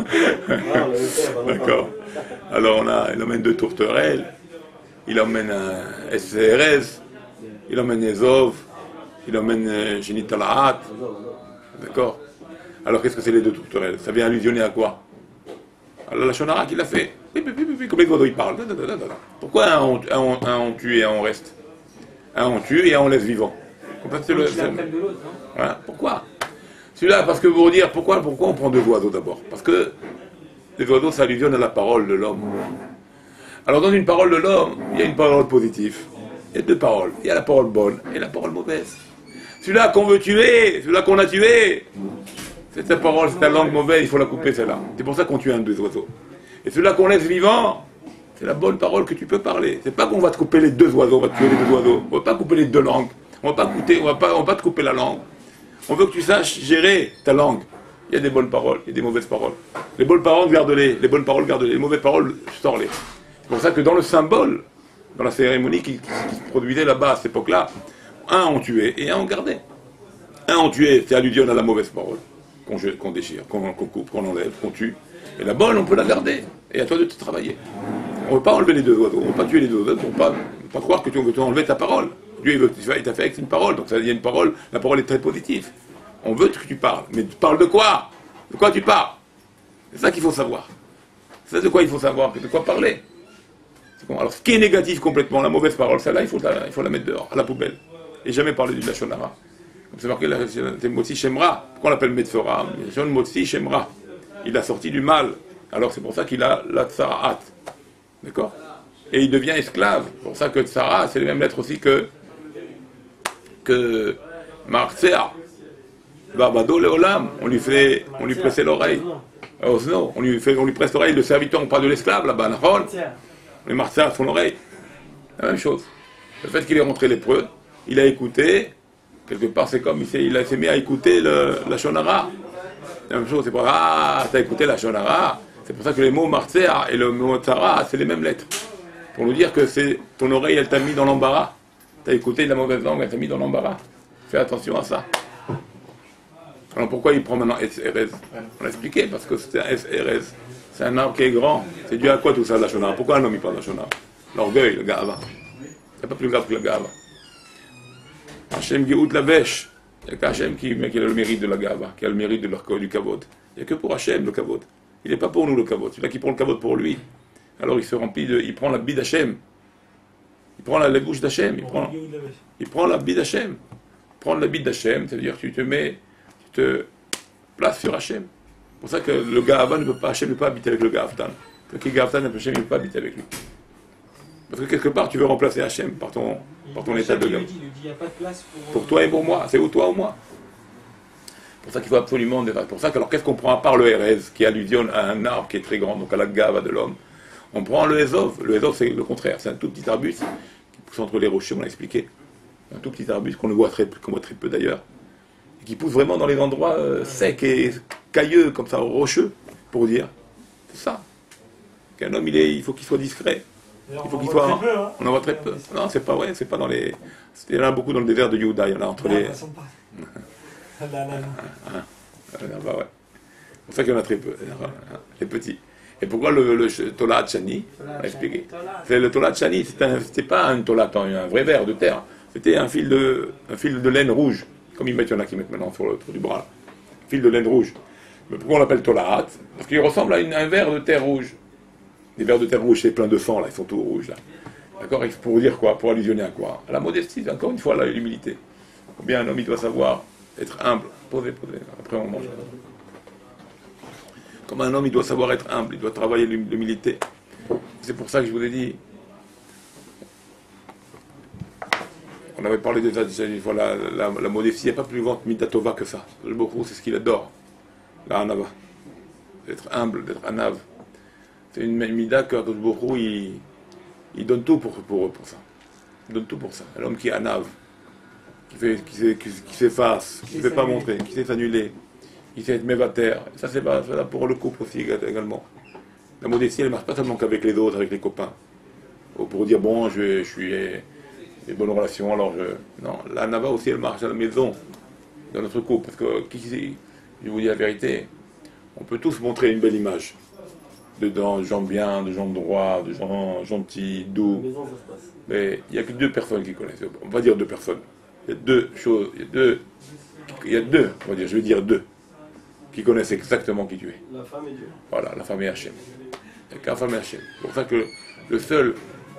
D'accord. Alors on a, il emmène deux tourterelles, il emmène un S C R S, il emmène Ezov, il emmène euh, Genitalaat. D'accord. Alors qu'est-ce que c'est les deux tourterelles? Ça vient allusionner à quoi? Alors la Shonara qui l'a fait. Comme les oiseaux ils parlent. Pourquoi un on, un, un on tue et un on reste? Un on tue et un on laisse vivant. C'est le, c'est... Voilà. Pourquoi? Celui-là, parce que vous dire pourquoi, pourquoi on prend deux oiseaux d'abord? Parce que les oiseaux, ça allusionne à la parole de l'homme. Alors dans une parole de l'homme, il y a une parole positive. Il y a deux paroles. Il y a la parole bonne et la parole mauvaise. Celui-là qu'on veut tuer, celui-là qu'on a tué, c'est sa parole, c'est ta langue mauvaise, il faut la couper celle-là. C'est pour ça qu'on tue un des oiseaux. Et celui-là qu'on laisse vivant, c'est la bonne parole que tu peux parler. C'est pas qu'on va te couper les deux oiseaux, on va te tuer les deux oiseaux. On va pas couper les deux langues. On va pas couper, on va pas, on va pas te couper la langue. On veut que tu saches gérer ta langue. Il y a des bonnes paroles, il y a des mauvaises paroles. Les bonnes paroles, garde-les. Les bonnes paroles, garde-les. Les mauvaises paroles, sors-les. C'est pour ça que dans le symbole, dans la cérémonie qui, qui, qui se produisait là-bas à cette époque-là, un on tuait et un on gardait. Un on tuait, c'est allusion à la mauvaise parole, qu'on, qu'on déchire, qu'on, qu'on coupe, qu'on enlève, qu'on tue. Et la bonne, on peut la garder. Et à toi de te travailler. On ne veut pas enlever les deux oiseaux, on ne veut pas tuer les deux oiseaux, on ne veut pas, pas croire que tu veux enlever ta parole. Dieu, il, veut, il t'a fait avec une parole, donc il y a une parole, la parole est très positive. On veut que tu parles, mais tu parles de quoi? De quoi tu parles? C'est ça qu'il faut savoir. C'est ça de quoi il faut savoir, de quoi parler. Bon. Alors ce qui est négatif complètement, la mauvaise parole, celle-là, il faut la, il faut la mettre dehors, à la poubelle. Et jamais parler du Lachon Hara. Comme c'est marqué, c'est Motsi Shemra. Pourquoi on l'appelle Metzora? C'est Motsi Shemra. Il a sorti du mal. Alors c'est pour ça qu'il a la Tsaraat. D'accord? Et il devient esclave. C'est pour ça que Tsara, c'est les mêmes lettres aussi que que Marcea. Barbado Leolam. On lui fait, on lui pressait l'oreille. Osno. On lui fait, on lui presse l'oreille. Le serviteur, on parle de l'esclave là-bas. Nahon. Les Marcea à son oreille. La même chose. Le fait qu'il est rentré lépreux, il a écouté. Quelque part, c'est comme il s'est, il a, s'est mis à écouter le, la Shonara. La même chose. C'est pour ah, t'as écouté la Shonara. C'est pour ça que les mots Marcea et le mot Tsara, c'est les mêmes lettres. Pour nous dire que c'est ton oreille, elle t'a mis dans l'embarras. T'as écouté de la mauvaise langue, elle t'a mis dans l'embarras. Fais attention à ça. Alors pourquoi il prend maintenant S R S? On l'a expliqué, parce que c'est un S R S. C'est un arbre qui est grand. C'est dû à quoi tout ça, la Shonara? Pourquoi un homme il parle de la Shonara? L'orgueil, le gava. C'est pas plus grave que le gava. Hachem Geout la Vèche. Il n'y a qu'Hachem qui, qui a le mérite de la gava, qui a le mérite de leur, du kavod. Il n'y a que pour Hachem le kavod. Il n'est pas pour nous le kavod. Celui-là qui prend le kavod pour lui. Alors il se remplit de. Il prend la bide d'Hachem. Il prend la, la bouche d'Hachem. Il prend, il prend la bide d'Hachem. Prendre la bide d'Hachem, c'est-à-dire que tu te mets, tu te places sur Hachem. C'est pour ça que le Gahava ne peut pas, Hachem ne peut pas habiter avec le Gahavtan. Le qui Gahavtan, Hachem ne peut pas habiter avec lui. Parce que quelque part, tu veux remplacer Hachem par ton, par ton état de Gahavtan. Il n'y a pas de place pour. Pour toi et pour moi, c'est ou toi ou moi. C'est pour ça qu'il faut absolument. C'est pour ça que, alors qu'est-ce qu'on prend à part le Erez, qui allusionne à un arbre qui est très grand, donc à la Gahava de l'homme? On prend le Ezov. Le Ezov, c'est le contraire. C'est un tout petit arbuste qui pousse entre les rochers, on l'a expliqué. Un tout petit arbuste qu'on voit très, qu'on voit très peu d'ailleurs. Et qui pousse vraiment dans les endroits euh, secs et cailleux, comme ça, rocheux, pour dire. C'est ça. Qu'un homme, il, est, il faut qu'il soit discret. D'ailleurs, Il faut on qu'il en soit. voit très peu, hein. On en voit très peu. Non, c'est pas vrai, c'est pas dans les. Il y en a beaucoup dans le désert de Yehuda, il y en a entre Ah, les. bah, ça me parle. Là, là, là. Ah, bah ouais. C'est pour ça qu'il y en a très peu, les petits. Et pourquoi le, le Tolat Chani? On va expliquer. C'est le Tolat Chani, c'était pas un Tolat, un vrai verre de terre. C'était un fil de, un fil de laine rouge, comme ils mettent, il y en a qui mettent maintenant sur le tour du bras. Un fil de laine rouge. Mais pourquoi on l'appelle Tolat? Parce qu'il ressemble à une, un verre de terre rouge. Les verres de terre rouge, c'est plein de sang, là, ils sont tous rouges, là. D'accord? Pour dire quoi? Pour allusionner à quoi? À la modestie, encore une fois, à l'humilité. Combien un homme, il doit savoir être humble. Posez, posez. Après, on mange. Comme un homme, il doit savoir être humble, il doit travailler l'humilité. C'est pour ça que je vous ai dit. On avait parlé de ça, voilà, la, la, la modestie, il n'y a pas plus grande midatova que ça. Le beaucoup, c'est ce qu'il adore. La anava. D'être humble, d'être anav. C'est une mida que le beaucoup, il, il donne tout pour, pour, pour ça. Il donne tout pour ça. L'homme qui est anav, qui fait, qui, qui, qui s'efface, qui ne fait pas montrer, qui sait s'annuler, qui sait être mévater. Ça, c'est pas ça pour le couple aussi également. La modestie, elle ne marche pas seulement qu'avec les autres, avec les copains. Ou pour dire, bon, je, je suis des bonnes relations, alors je... Non, la nava aussi, elle marche à la maison, dans notre couple. Parce que, qui, je vous dis la vérité, on peut tous montrer une belle image. Dedans, de gens bien, de gens droits, de gens gentils, doux. Mais il n'y a que deux personnes qui connaissent. On va dire deux personnes. Il y a deux choses, il y a deux, il y a deux, on va dire, je vais dire deux, qui connaissent exactement qui tu es. La femme et Dieu. Voilà, la femme et Hachem. Il n'y a qu'un femme et Hachem. C'est pour ça que le seul,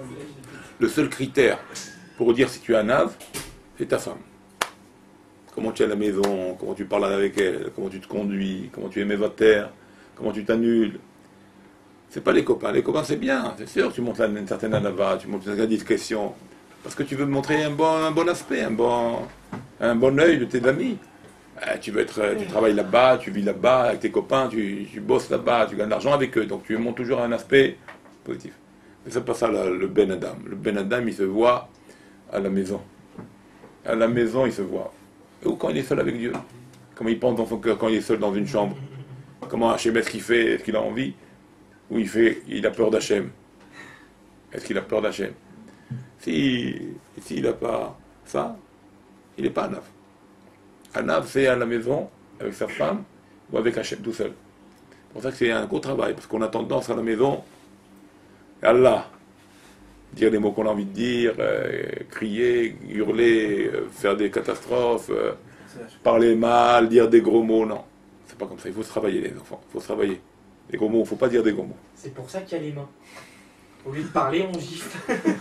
le seul critère pour dire si tu es un ave, c'est ta femme. Comment tu es à la maison, comment tu parles avec elle, comment tu te conduis, comment tu es mévater, comment tu t'annules. C'est pas les copains. Les copains, c'est bien, c'est sûr, tu montres une certaine anava, tu montres une discrétion. Parce que tu veux montrer un bon, un bon aspect, un bon, un bon œil de tes amis. Euh, tu veux être, tu travailles là-bas, tu vis là-bas avec tes copains, tu, tu bosses là-bas, tu gagnes de l'argent avec eux. Donc tu montres toujours un aspect positif. Mais c'est pas ça là, le Ben Adam. Le Ben Adam, il se voit à la maison. À la maison, il se voit. Ou quand il est seul avec Dieu. Comment il pense dans son cœur quand il est seul dans une chambre. Comment Hachem, est-ce qu'il fait, est-ce qu'il a envie? Ou il fait, il a peur d'Hachem. Est-ce qu'il a peur d'Hachem? Si, s'il n'a pas ça, il n'est pas Anav. Anav, c'est à la maison, avec sa femme, ou avec Hachem tout seul. C'est pour ça que c'est un gros travail, parce qu'on a tendance à la maison, Allah, dire les mots qu'on a envie de dire, euh, crier, hurler, euh, faire des catastrophes, euh, parler mal, dire des gros mots, non. C'est pas comme ça, il faut se travailler les enfants, il faut se travailler. Les gros mots, il ne faut pas dire des gros mots. C'est pour ça qu'il y a les mains. Au lieu de parler, on gifle.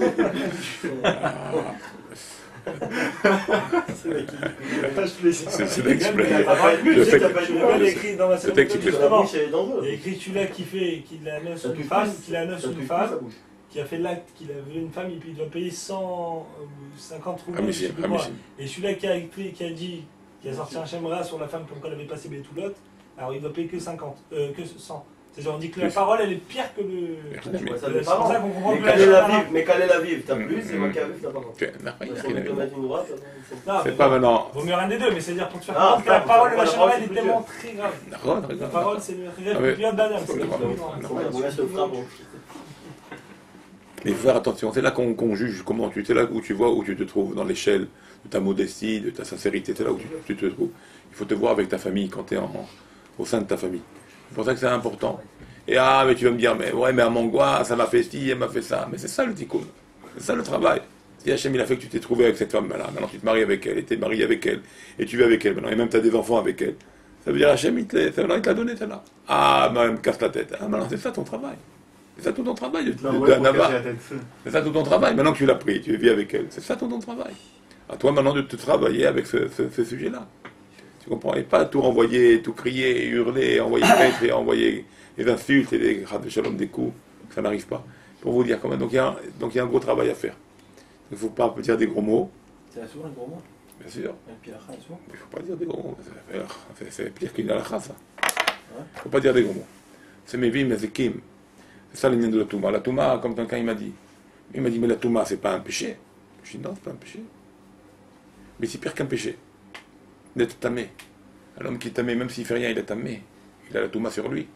C'est l'exploit. Il y a écrit dans la C'est texte qui justement, il y a écrit celui-là qui fait qu'il a neuf sur une femme, qu'il a neuf sur une femme, qui a fait l'acte qu'il a vu une femme et puis il doit payer cent cinquante roubles. Amichim, Amichim. Et celui-là qui a écrit, qui a dit, qui a sorti un chemra sur la femme comme quoi elle avait passé Bétoulotte, alors il doit payer que cinquante, euh, que cent. C'est-à-dire on dit que la parole elle est pire que le. Ouais, ça C'est dépend. pour ça qu'on comprend Mais que qu'elle est la la vive, mais qu'elle est la vive, t'as plus, c'est moi qui a vu, t'as pas compris. Ok, non, il y a Si rien on à peut voir. mettre une droite, Non, C'est mais pas non. maintenant. Vaut mieux rien des deux, mais c'est-à-dire pour te faire Ah, comprendre que la pour parole de faire la comprendre, chemra elle est c'est tellement très grave. D'accord, La d'accord. parole c'est le Ah, rêve mais- le plus d'Adam. C'est d'accord. on laisse le frappe. Mais il faut faire attention, c'est là qu'on qu'on juge comment tu es, là où tu vois où tu te trouves, dans l'échelle de ta modestie, de ta sincérité, c'est là où tu, tu te trouves. Il faut te voir avec ta famille quand tu es en, au sein de ta famille. C'est pour ça que c'est important. Et ah, mais tu vas me dire, mais ouais, mais à Mangwa, ça m'a fait ci, elle m'a fait ça. Mais c'est ça le tikkun, c'est ça le travail. Si Hachem il a fait que tu t'es trouvé avec cette femme-là, maintenant tu te maries avec elle, et tu es marié avec elle, et tu vis avec elle maintenant, et même tu as des enfants avec elle. Ça veut dire Hachem il te l'a il te l'a donné, celle-là. Ah, mais elle me casse la tête. Ah, maintenant c'est ça ton travail. C'est ça tout ton travail de, de, de Anava. C'est ça tout ton travail. Maintenant que tu l'as pris, tu vis avec elle. C'est ça tout ton travail. À toi maintenant de te travailler avec ce, ce, ce sujet-là. Tu comprends? Et pas tout renvoyer, tout crier, hurler, envoyer mettre et envoyer des insultes et des ras de shalom, des coups. Ça n'arrive pas. Pour vous dire quand même. Donc il y a un, donc, il y a un gros travail à faire. Il ne faut pas dire des gros mots. C'est souvent un gros mot. Bien sûr. Et puis la phrase, souvent. Il ne faut pas dire des gros mots. C'est- C'est c'est pire qu'une halakha, ça. Il ne faut pas dire des gros mots. C'est mes vies, mes équipes. C'est ça le lien de la Touma. La Touma, comme quelqu'un il m'a dit, il m'a dit, mais la Touma, c'est pas un péché. Je dis, non, c'est pas un péché. Mais c'est pire qu'un péché. D'être tamé. Un homme qui est tamé, même s'il fait rien, il est tamé. Il a la Touma sur lui.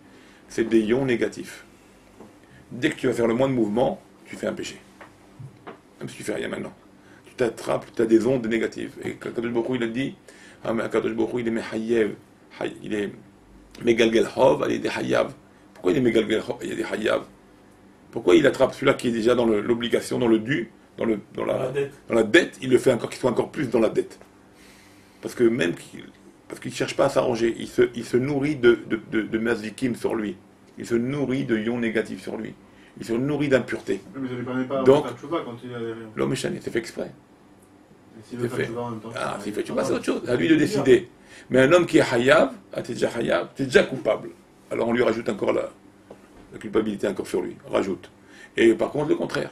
c'est des ions négatifs. Dès que tu vas faire le moindre mouvement, tu fais un péché. Même si tu fais rien maintenant. Tu t'attrapes, tu as des ondes négatives. Et Kadosh Baruch Hu, il a dit, ah, mais Kadosh Baruch Hu, il est mehayev, il est megalgel hov, il est des hayav. Pourquoi il est megalgel hov, il est des hayav? Pourquoi il attrape celui-là qui est déjà dans l'obligation, dans le dû, dans, le, dans, la, Dans la dette. dans la dette, il le fait encore qu'il soit encore plus dans la dette. Parce que même qu'il parce qu'il ne cherche pas à s'arranger, il se, il se nourrit de, de, de, de mazvikim sur lui. Il se nourrit de ions négatifs sur lui. Il se nourrit d'impuretés. Mais ça ne dépendait pas Donc, de Tchouva quand il avait. L'homme méchané, c'est fait exprès. S'il c'est veut fait. faire Tchouva en même temps. Ah, s'il fait Tchouva, c'est autre chose. C'est à lui de décider. Mais un homme qui est hayav, ah, t'es déjà hayav, t'es déjà coupable. Alors on lui rajoute encore la, la culpabilité encore sur lui. Rajoute. Et par contre, le contraire.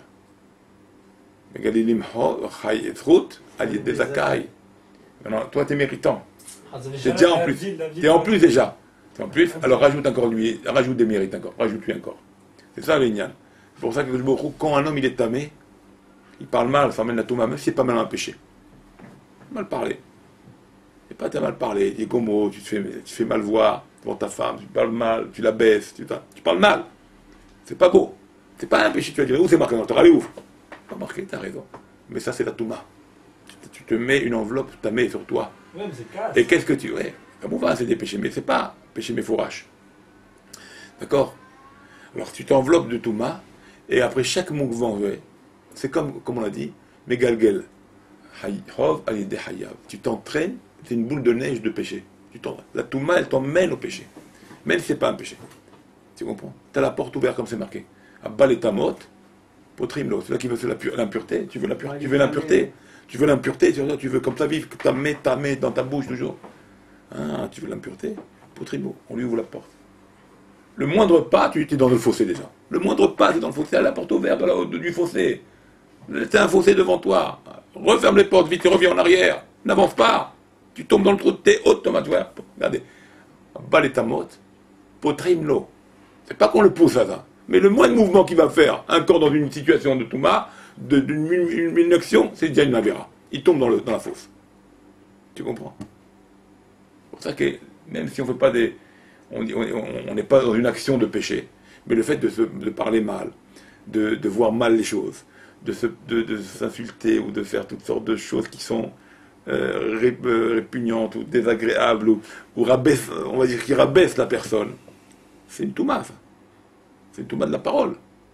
Maintenant, toi, t'es méritant. T'es déjà en plus. T'es en plus déjà. T'es en plus, alors rajoute encore lui, rajoute des mérites encore, rajoute-lui encore. C'est ça l'Ignan. C'est pour ça que quand un homme il est tamé, il parle mal, ça amène la touma, même si c'est pas mal un péché. Mal parler. C'est pas t'as mal parlé, tu es gomo, tu te fais, tu fais mal voir devant ta femme, tu parles mal, tu la baisses, tu, tu parles mal. C'est pas beau. C'est pas un péché, tu vas dire, où c'est marqué dans le Torah, allez ouf. Pas marqué, t'as raison. Mais ça c'est la touma. Tu te mets une enveloppe, tu la mets sur toi. Ouais, mais c'est casse. Et qu'est-ce que tu... Ouais, comme on va, c'est des péchés, mais c'est pas péché mais fourrache. D'accord? Alors tu t'enveloppes de touma, et après chaque mouvement, ouais, c'est comme, comme on l'a dit, Megalgel, Hayhov, Alideh Hayav. Tu t'entraînes, c'est une boule de neige de péché. Tu la touma, elle t'emmène au péché. Même si c'est pas un péché. Tu comprends? Tu as la porte ouverte comme c'est marqué. Abal et Tamot, Potrimlo, c'est là qui veut l'impureté. Tu veux l'impureté, tu veux l'impureté, tu veux l'impureté, tu veux comme ça vivre, que tu mets ta main dans ta bouche toujours. Ah, tu veux l'impureté? Potrimlo, on lui ouvre la porte. Le moindre pas, tu es dans le fossé déjà. Le moindre pas, tu es dans le fossé, à la porte ouverte du fossé. C'est un fossé devant toi. Referme les portes, vite, et reviens en arrière. N'avance pas. Tu tombes dans le trou de thé automatiquement. Regardez. Bas les tamotes, potrimlo. C'est pas qu'on le pousse à ça. Mais le moindre mouvement qu'il va faire, un corps dans une situation de touma, d'une une, une action, c'est déjà une avera. Il tombe dans, le, dans la fosse. Tu comprends? C'est pour ça que, même si on ne fait pas des. On n'est pas dans une action de péché, mais le fait de, se, de parler mal, de, de voir mal les choses, de, se, de, de s'insulter ou de faire toutes sortes de choses qui sont euh, ré, euh, répugnantes ou désagréables ou, ou rabaisse, on va dire qui rabaissent la personne, c'est une touma, ça. C'est une touma de la parole.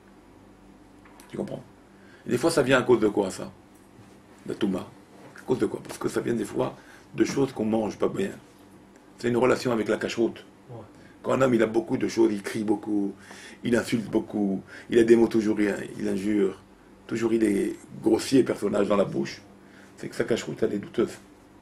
Tu comprends? Et des fois, ça vient à cause de quoi, ça? La touma. À cause de quoi? Parce que ça vient des fois de choses qu'on mange pas bien. C'est une relation avec la cacheroute. Quand un homme il a beaucoup de choses, il crie beaucoup, il insulte beaucoup, il a des mots toujours, il injure, toujours il est grossier personnage dans la bouche, c'est que sa cacheroute elle est douteuse.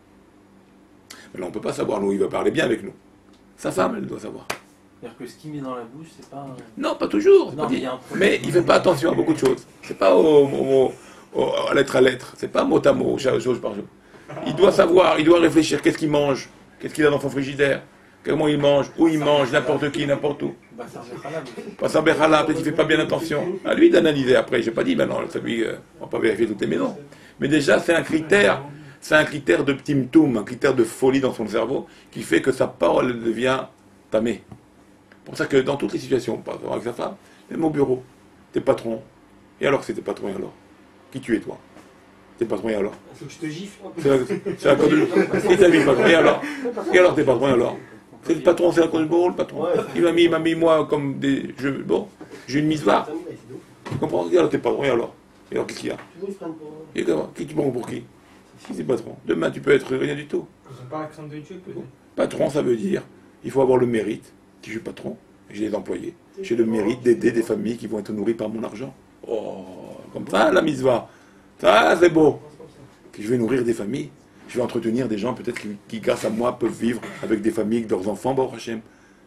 Mais là on ne peut pas savoir, nous il va parler bien avec nous. Sa femme elle doit savoir. C'est-à-dire que ce qu'il met dans la bouche, c'est pas... Non, pas toujours, Non, pas mais dit. il y a un problème. Mais il ne fait pas attention à beaucoup de choses. C'est pas au, au, au, à lettre à lettre, c'est pas mot à mot, chose par jour. Il doit savoir, il doit réfléchir, qu'est-ce qu'il mange, qu'est-ce qu'il a dans son frigidaire. Comment il mange, où il mange, n'importe qui, n'importe où. Pas ça, peut-être qu'il ne fait pas bien attention. À lui d'analyser après. Je n'ai pas dit, ben non, ça lui, euh, on ne va pas vérifier toutes les maisons. Mais déjà, c'est un critère, c'est un critère de ptimtum, un critère de folie dans son cerveau, qui fait que sa parole devient tamée. C'est pour ça que dans toutes les situations, par exemple avec sa femme, même au bureau, t'es patron. Et alors, c'est tes patrons, et alors? Qui tu es, toi? T'es patron, et alors? Faut que je te gifle. C'est la cause de... Qui t'a mis le patron? Et alors? Et alors, t'es patron, et alors? C'est le patron, c'est la cause du bureau, le patron. Il m'a mis, il m'a mis moi comme des. Je, bon, j'ai une mise là. Tu comprends? Et alors t'es patron, et alors? Et alors qu'est-ce qu'il y a? Et comment? Qui tu prends pour qui? Si c'est patron. Demain tu peux être rien du tout. Ils ont pas accent de Dieu, peut-être. Patron, ça veut dire, il faut avoir le mérite. Si je suis patron, j'ai des employés. J'ai le mérite d'aider des familles qui vont être nourries par mon argent. Oh, comme ça, la mise va. Ça, c'est beau. Que je vais nourrir des familles. Je vais entretenir des gens peut-être qui, qui, grâce à moi, peuvent vivre avec des familles, avec leurs enfants, Baruch Hashem.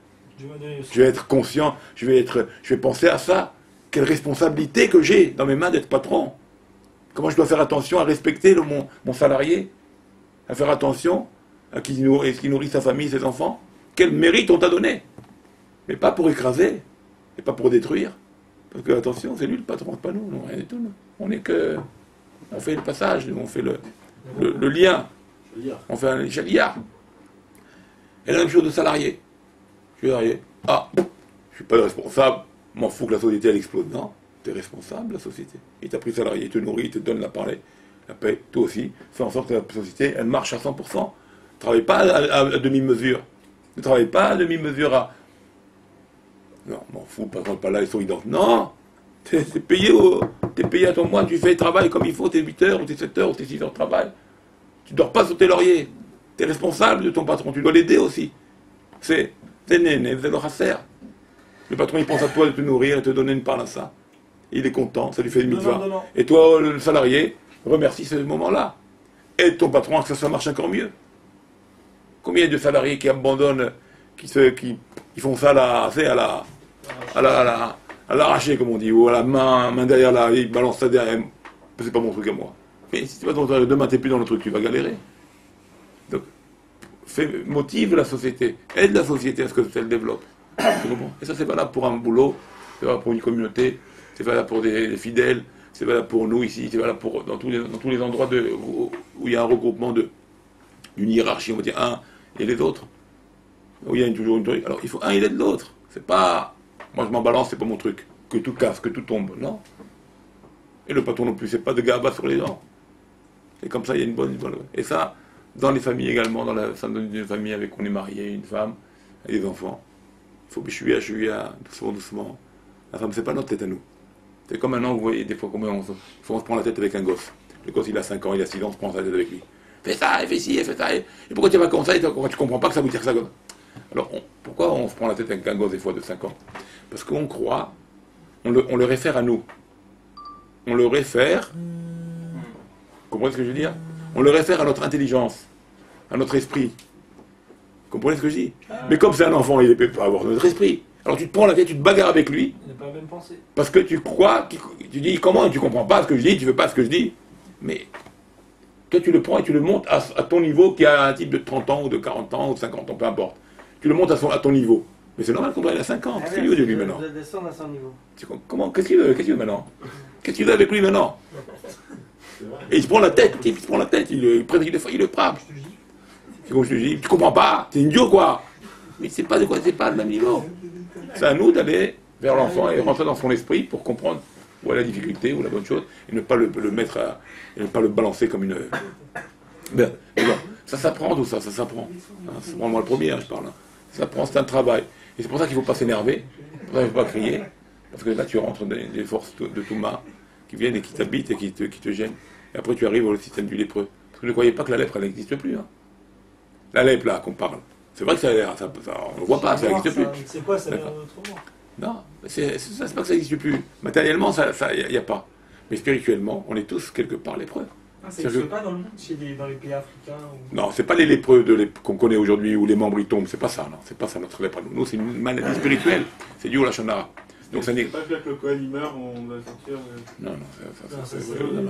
Je vais être conscient, je vais, être, je vais penser à ça. Quelle responsabilité que j'ai dans mes mains d'être patron. Comment je dois faire attention à respecter le, mon, mon salarié, à faire attention à qui nourrit, qui nourrit sa famille, ses enfants. Quel mérite on t'a donné. Mais pas pour écraser, et pas pour détruire. Parce que, attention, c'est lui le patron, c'est pas nous, non, rien du tout. Nous. On est que... On fait le passage, on fait le... Le, le lien, on fait un chaliard. Et la même chose de salarié. Je suis salarié. Ah, je suis pas responsable, m'en fous que la société elle explose. Non, tu es responsable de la société. Il t'a pris salarié, il te nourrit, il te donne la parole, la paix, toi aussi. Fais en sorte que la société, elle marche à cent pour cent. Ne travaille pas à, à, à demi-mesure. Ne travaille pas à demi-mesure à... Non, m'en fous, le patron n'est pas là, ils sont identiques. Non, t'es es payé, au, t'es payé à ton mois, tu fais le travail comme il faut, t'es huit heures, ou t'es sept heures, ou t'es six heures de travail. Tu ne dors pas sur tes lauriers. Tu es responsable de ton patron, tu dois l'aider aussi. C'est néné, vous allez faire. Le patron, il pense à toi de te nourrir et te donner une part à ça. Il est content, ça lui fait une Non, mitzvah. non, non, non. Et toi, le salarié, remercie ce moment-là. Aide ton patron à que ça, ça marche encore mieux. Combien de salariés qui abandonnent, qui, se, qui, qui font ça à la, à la, à la, à la, à l'arraché, comme on dit, ou à la main, main derrière là, ils balancent ça derrière. C'est pas mon truc à moi. Mais si tu vas dans, demain, t'es plus dans le truc, tu vas galérer. Donc, fais, motive la société, aide la société à ce que ça le développe. Et ça, c'est valable pour un boulot, c'est valable pour une communauté, c'est valable pour des, des fidèles, c'est valable pour nous ici, c'est valable pour, dans, tous les, dans tous les endroits de, où, où il y a un regroupement de, d'une hiérarchie, on va dire un et les autres. Où il y a une, toujours une truc. Alors, il faut un, il aide l'autre. C'est pas, moi je m'en balance, c'est pas mon truc. Que tout casse, que tout tombe, non. Et le patron non plus, c'est pas de gaba sur les gens. Et comme ça, il y a une bonne, une bonne... Et ça, dans les familles également, dans la dans une famille avec on est marié, une femme, et des enfants. Il faut bichuer, bichuer, doucement, doucement. La femme, c'est pas notre tête à nous. C'est comme maintenant, vous voyez, des fois, comment on se, on se prend la tête avec un gosse. Le gosse, il a cinq ans, il a six ans, on se prend la tête avec lui. Fais ça, fais ci, fais ça. Et pourquoi tu vas comme ça, et tu comprends pas que ça veut dire ça comme... Alors, on, pourquoi on se prend la tête avec un gosse des fois de cinq ans? Parce qu'on croit, on le, on le réfère à nous. On le réfère... Vous comprenez ce que je veux dire? On le réfère à notre intelligence, à notre esprit. Vous comprenez ce que je dis? Mais comme c'est un enfant, il ne peut pas avoir notre esprit. Alors tu te prends la tête, tu te bagarres avec lui. Il n'a pas la même pensée. Parce que tu crois, tu, tu dis comment, tu comprends pas ce que je dis, tu veux pas ce que je dis. Mais toi tu le prends et tu le montes à, à ton niveau, qui a un type de trente ans, ou de quarante ans, ou de cinquante ans, peu importe. Tu le montes à, son, à ton niveau. Mais c'est normal qu'on doit aller à cinquante. Qu'est-ce qu'il veut de lui maintenant? De descendre à son niveau. Comment? Qu'est-ce qu'il veut? Qu'est-ce qu'il veut maintenant? Qu'est-ce qu'il veut avec lui maintenant? Et il se prend la tête, il se prend la tête, il, il, il, il, il le frappe. C'est comme je te dis, tu comprends pas, t'es idiot quoi. Mais c'est pas de quoi, c'est pas le même niveau. C'est à nous d'aller vers l'enfant et rentrer dans son esprit pour comprendre où est la difficulté, où est la bonne chose, et ne pas le, le mettre à, et ne pas le balancer comme une... Ben, bon, ça s'apprend tout ça, ça s'apprend. Hein, c'est moi le premier, hein, je parle. Hein. Ça s'apprend, c'est un travail. Et c'est pour ça qu'il ne faut pas s'énerver, c'est pour ça qu'il ne faut pas crier, parce que là tu rentres dans des forces de Touma qui viennent et qui t'habitent et qui te, qui te gênent. Et après tu arrives au système du lépreux. Parce que ne croyez pas que la lèpre, elle n'existe plus. Hein. La lèpre, là, qu'on parle. C'est vrai que ça a l'air, ça, ça, on ne le voit pas, ça n'existe plus. C'est quoi, ça vient autrement? Non, c'est ça, c'est pas que ça n'existe plus. Matériellement, ça, il n'y a, a pas. Mais spirituellement, on est tous quelque part lépreux. Ah, ça n'existe pas dans le monde, chez les, dans les pays africains ou... Non, c'est pas les lépreux qu'on connaît aujourd'hui où les membres ils tombent, c'est pas ça, non. C'est pas ça notre lèpre. Nous, c'est une maladie spirituelle. C'est dû au Lachonara. Donc ça n'est pas que le Kohen il meurt, on doit sortir. Non, non, ça, ça, Non, ça, ça, c'est... c'est- non, non.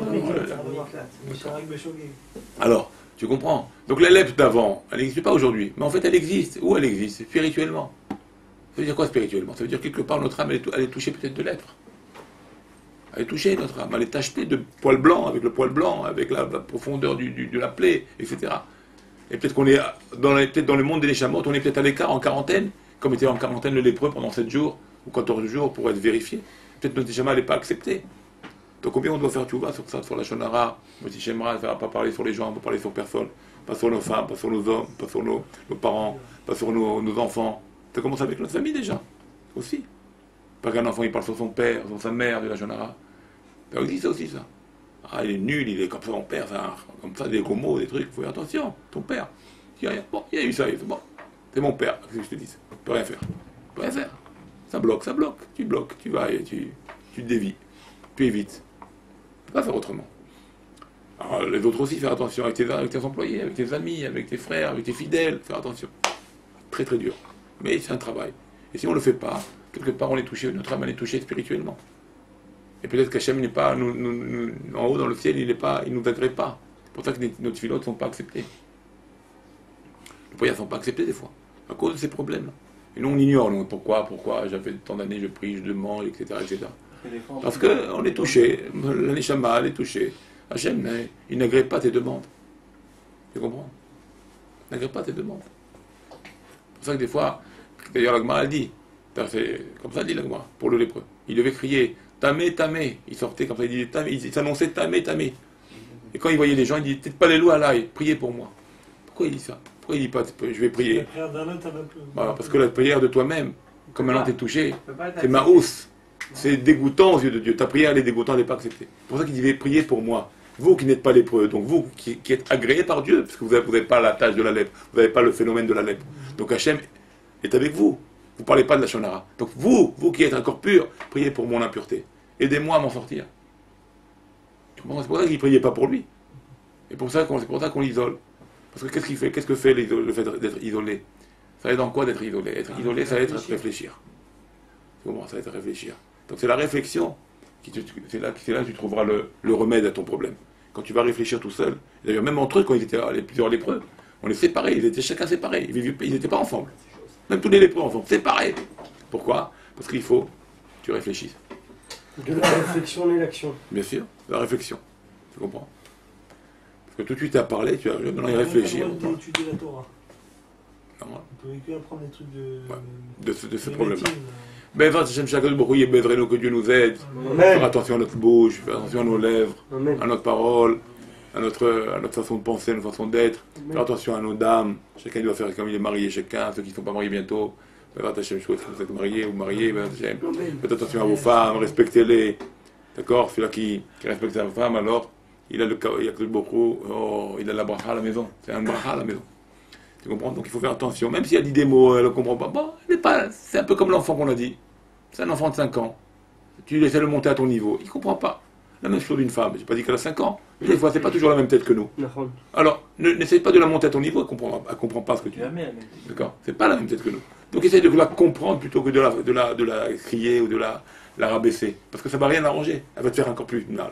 c'est- Alors, tu comprends. Donc la lèpre d'avant, elle n'existe pas aujourd'hui. Mais en fait, elle existe. Où elle existe? Spirituellement. Ça veut dire quoi spirituellement? Ça veut dire quelque part notre âme, elle est, elle est touchée peut-être de lèpre. Elle est touchée, notre âme. Elle est tachetée de poils blancs, avec le poil blanc, avec la, la profondeur du, du, de la plaie, et cetera. Et peut-être qu'on est dans, peut dans le monde des Neshamot, on est peut-être à l'écart, en quarantaine, comme était en quarantaine le lépreux pendant sept jours, ou quatorze jours, pour être vérifié. Peut-être notre Neshama n'est pas accepté. Donc combien on doit faire tchouva sur ça, sur la Shonara, Moti Shemra, ne va pas parler sur les gens, pas parler sur personne, pas sur nos femmes, pas sur nos hommes, pas sur nos, nos parents, pas sur nos, nos enfants. Ça commence avec notre famille déjà, aussi. Pas qu'un enfant il parle sur son père, sur sa mère de la Shonara. Ça existe aussi ça. Ah, il est nul, il est comme ça, mon père, ça, comme ça, des gros mots, des trucs, il faut faire attention, ton père. Il y a rien. Bon, il y a eu ça, c'est bon. C'est mon père, qu'est-ce que je te dis? Tu peux rien faire. Tu peux rien faire. Ça bloque, ça bloque. Tu bloques, tu vas et tu, tu te dévies. Tu évites. Tu peux pas faire autrement. Alors, les autres aussi, faire attention avec tes, avec tes employés, avec tes amis, avec tes frères, avec tes fidèles, faire attention. Très très dur. Mais c'est un travail. Et si on ne le fait pas, quelque part on est touché, notre âme elle est touchée spirituellement. Et peut-être qu'Hachem n'est pas, nous, nous, nous, en haut dans le ciel, il ne nous agrée pas. C'est pour ça que nos tfilotes ne sont pas acceptés. Les prières ne sont pas acceptées des fois, à cause de ces problèmes-là. Et nous on ignore, nous, pourquoi, pourquoi, j'avais tant d'années, je prie, je demande, et cetera et cetera. Parce qu'on est touché, la Neshama, elle est touchée. Hachem, il n'agrée pas tes demandes. Tu comprends? Il n'agrée pas tes demandes. C'est pour ça que des fois, d'ailleurs la Gemara elle dit, C'est comme ça, dit l'Agma, pour le lépreux. Il devait crier Tamé, Tamé. Il sortait comme ça, il disait Tamé, il s'annonçait Tamé, Tamé. Et quand il voyait les gens, il disait Peut-être pas les lois là, priez pour moi. Pourquoi il dit ça? Pourquoi il dit pas Je vais prier? La prière d'un autre, ça va plus. Voilà, parce que la prière de toi-même, comme maintenant t'es touché, c'est ma hausse. C'est dégoûtant aux yeux de Dieu. Ta prière, elle est dégoûtante, elle n'est pas acceptée. C'est pour ça qu'il disait priez pour moi. Vous qui n'êtes pas lépreux, donc vous qui, qui êtes agréés par Dieu, parce que vous n'avez pas la tâche de la lèpre, vous n'avez pas le phénomène de la lèpre. Donc Hachem est avec vous. Vous ne parlez pas de la shonara. Donc vous, vous qui êtes encore purs, priez pour mon impureté. Aidez-moi à m'en sortir. C'est pour ça qu'il ne priait pas pour lui. Et pour ça qu'on, c'est pour ça qu'on l'isole. Parce que qu'est-ce qu'il fait Qu'est-ce que fait le fait d'être isolé? Ça aide en quoi d'être isolé? Être isolé, ça aide à réfléchir. Comment ça aide à réfléchir? Donc c'est la réflexion, qui te, c'est, là, c'est là que tu trouveras le, le remède à ton problème. Quand tu vas réfléchir tout seul. D'ailleurs, même entre eux, quand ils étaient les plusieurs lépreux, on les séparait, ils étaient chacun séparés. Ils n'étaient pas ensemble. Même tous les lépreux ensemble, séparés. Pourquoi? Parce qu'il faut que tu réfléchisses. De la réflexion et l'action. Bien sûr, de la réflexion. Tu comprends? Parce que tout de suite, tu as parlé, tu as maintenant y réfléchir. On peut étudier la Torah. Non, On peut que apprendre des trucs de. ouais, de ce, de ce de problème-là. médecine. Ben, Hachem Shakad Baruch Hu, Bezreno, que Dieu nous aide. Amen. Faire attention à notre bouche, faire attention à nos lèvres, Amen. à notre parole, à notre, à notre façon de penser, à notre façon d'être. Faire attention à nos dames. Chacun doit faire comme il est marié, chacun, ceux qui ne sont pas mariés bientôt. Faites Hachem, je souhaite que vous êtes mariés ou mariés. Faites attention à vos femmes, respectez-les. D'accord? Celui-là qui, qui respecte sa femme, alors, il a le il a le beaucoup, oh, il a la bracha à la maison. C'est un bracha à la maison. Tu comprends? Donc il faut faire attention. Même si elle dit des mots, elle ne comprend pas. Bon, elle n'est pas. C'est un peu comme l'enfant qu'on a dit. C'est un enfant de cinq ans. Tu essaies de le monter à ton niveau. Il ne comprend pas. La même chose d'une femme. Je n'ai pas dit qu'elle a cinq ans. Mais des fois, c'est pas toujours la même tête que nous. Alors, ne, n'essaye pas de la monter à ton niveau. Elle ne comprend, elle comprend pas ce que tu dis. D'accord? C'est pas la même tête que nous. Donc essaye de la comprendre plutôt que de la, de la, de la crier ou de la, la rabaisser. Parce que ça ne va rien arranger. Elle va te faire encore plus mal.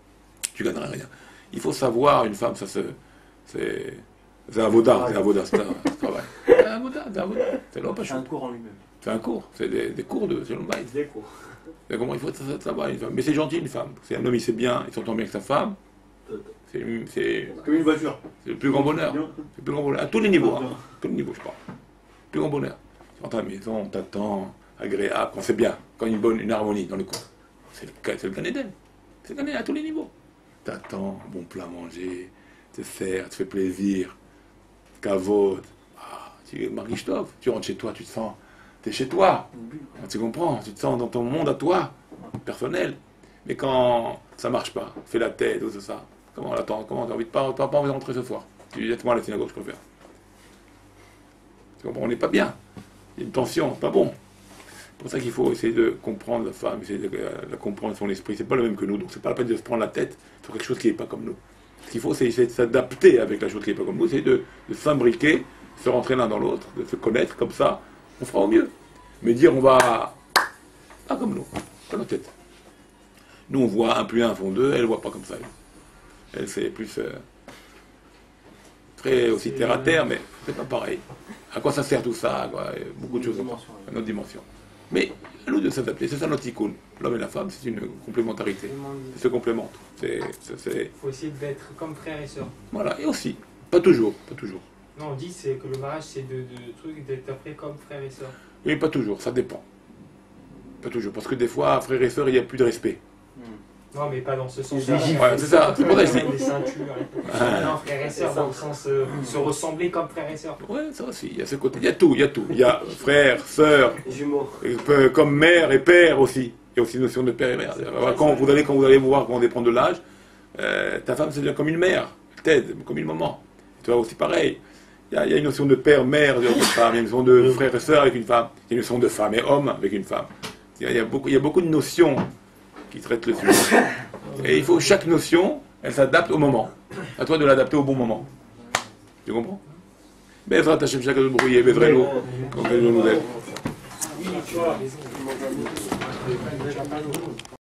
Tu ne gagneras rien. Il faut savoir, une femme, ça se, c'est, c'est un vaudin, c'est un vaudin, c'est un travail. C'est un vaudin, c'est un vaudin. C'est l'homme pas C'est un cours en lui-même. C'est un cours, c'est des, des cours de Shalom Bayit. Des cours. Mais comment il faut ça, ça, ça va, une femme. Mais c'est gentil une femme. C'est un homme, il sait bien, il s'entend bien avec sa femme. C'est, c'est, Comme une voiture. c'est le plus grand bonheur. C'est le plus grand bonheur. À tous les niveaux, hein. À tous les niveaux, je parle. Le plus grand bonheur. Tu rentres à la maison, on t'attend, agréable, quand c'est bien, quand il y a une bonne, une harmonie dans le couple. C'est le, c'est le Gan Eden. C'est le Gan Eden à tous les niveaux. T'attends, bon plat à manger, te sers, te fait plaisir, kavod. Ah, tu marguiches tov, tu rentres chez toi, tu te sens, t'es chez toi. Tu comprends, tu te sens dans ton monde à toi, personnel. Mais quand ça marche pas, fais la tête ou tout ça, comment l'attends, comment t'as envie de pas, t'as pas envie de rentrer ce soir. Tu dis, laisse-moi à la synagogue, je préfère. Tu comprends, on n'est pas bien. Il y a une tension, pas bon. C'est pour ça qu'il faut essayer de comprendre la femme, essayer de la comprendre son esprit. C'est pas le même que nous, donc c'est pas la peine de se prendre la tête sur quelque chose qui n'est pas comme nous. Ce qu'il faut, c'est essayer de s'adapter avec la chose qui n'est pas comme nous, c'est de, de s'imbriquer, se rentrer l'un dans l'autre, de se connaître, comme ça, on fera au mieux. Mais dire on va pas comme nous, pas notre tête. Nous on voit un plus un font deux, elle ne voit pas comme ça. Elle, elle c'est plus euh, très aussi terre à terre, mais c'est pas pareil. À quoi ça sert tout ça quoi, beaucoup de choses à notre dimension. Mais à nous de s'adapter, c'est ça notre icône. L'homme et la femme, c'est une complémentarité. Ils se complémentent. C'est, c'est, c'est... Il faut essayer d'être comme frère et sœur. Voilà, et aussi, pas toujours, pas toujours. Non, on dit c'est que le mariage, c'est de, de trucs d'être après comme frère et sœur. Oui, pas toujours, ça dépend. Pas toujours, parce que des fois, frère et sœur, il n'y a plus de respect. Non, mais pas dans ce sens-là. Ouais, c'est ça, c'est pour ça que je dis. Les ceintures. Ah. Non, frère et sœur, dans le sens euh, se ressembler comme frère et sœur. Ouais, ça aussi, il y a ce côté, il y a tout, il y a tout. Il y a frère, sœur, Jumeaux. euh, comme mère et père aussi. Il y a aussi une notion de père et mère. Quand vous allez, quand vous allez vous voir, quand on dépend de l'âge, euh, ta femme, c'est devient comme une mère, elle t'aide, comme une maman. Et toi aussi, pareil. Il y, a, il y a une notion de père, mère avec une femme, il y a une notion de frère et sœur avec une femme, il y a une notion de femme et homme avec une femme. Il y a, il y a, beaucoup, il y a beaucoup de notions qui traitent le sujet. Et il faut, chaque notion, elle s'adapte au moment. À toi de l'adapter au bon moment. Tu comprends? Bezrat Hashem Shakad Baruch Hu, Bezreno, comme elle nous aide.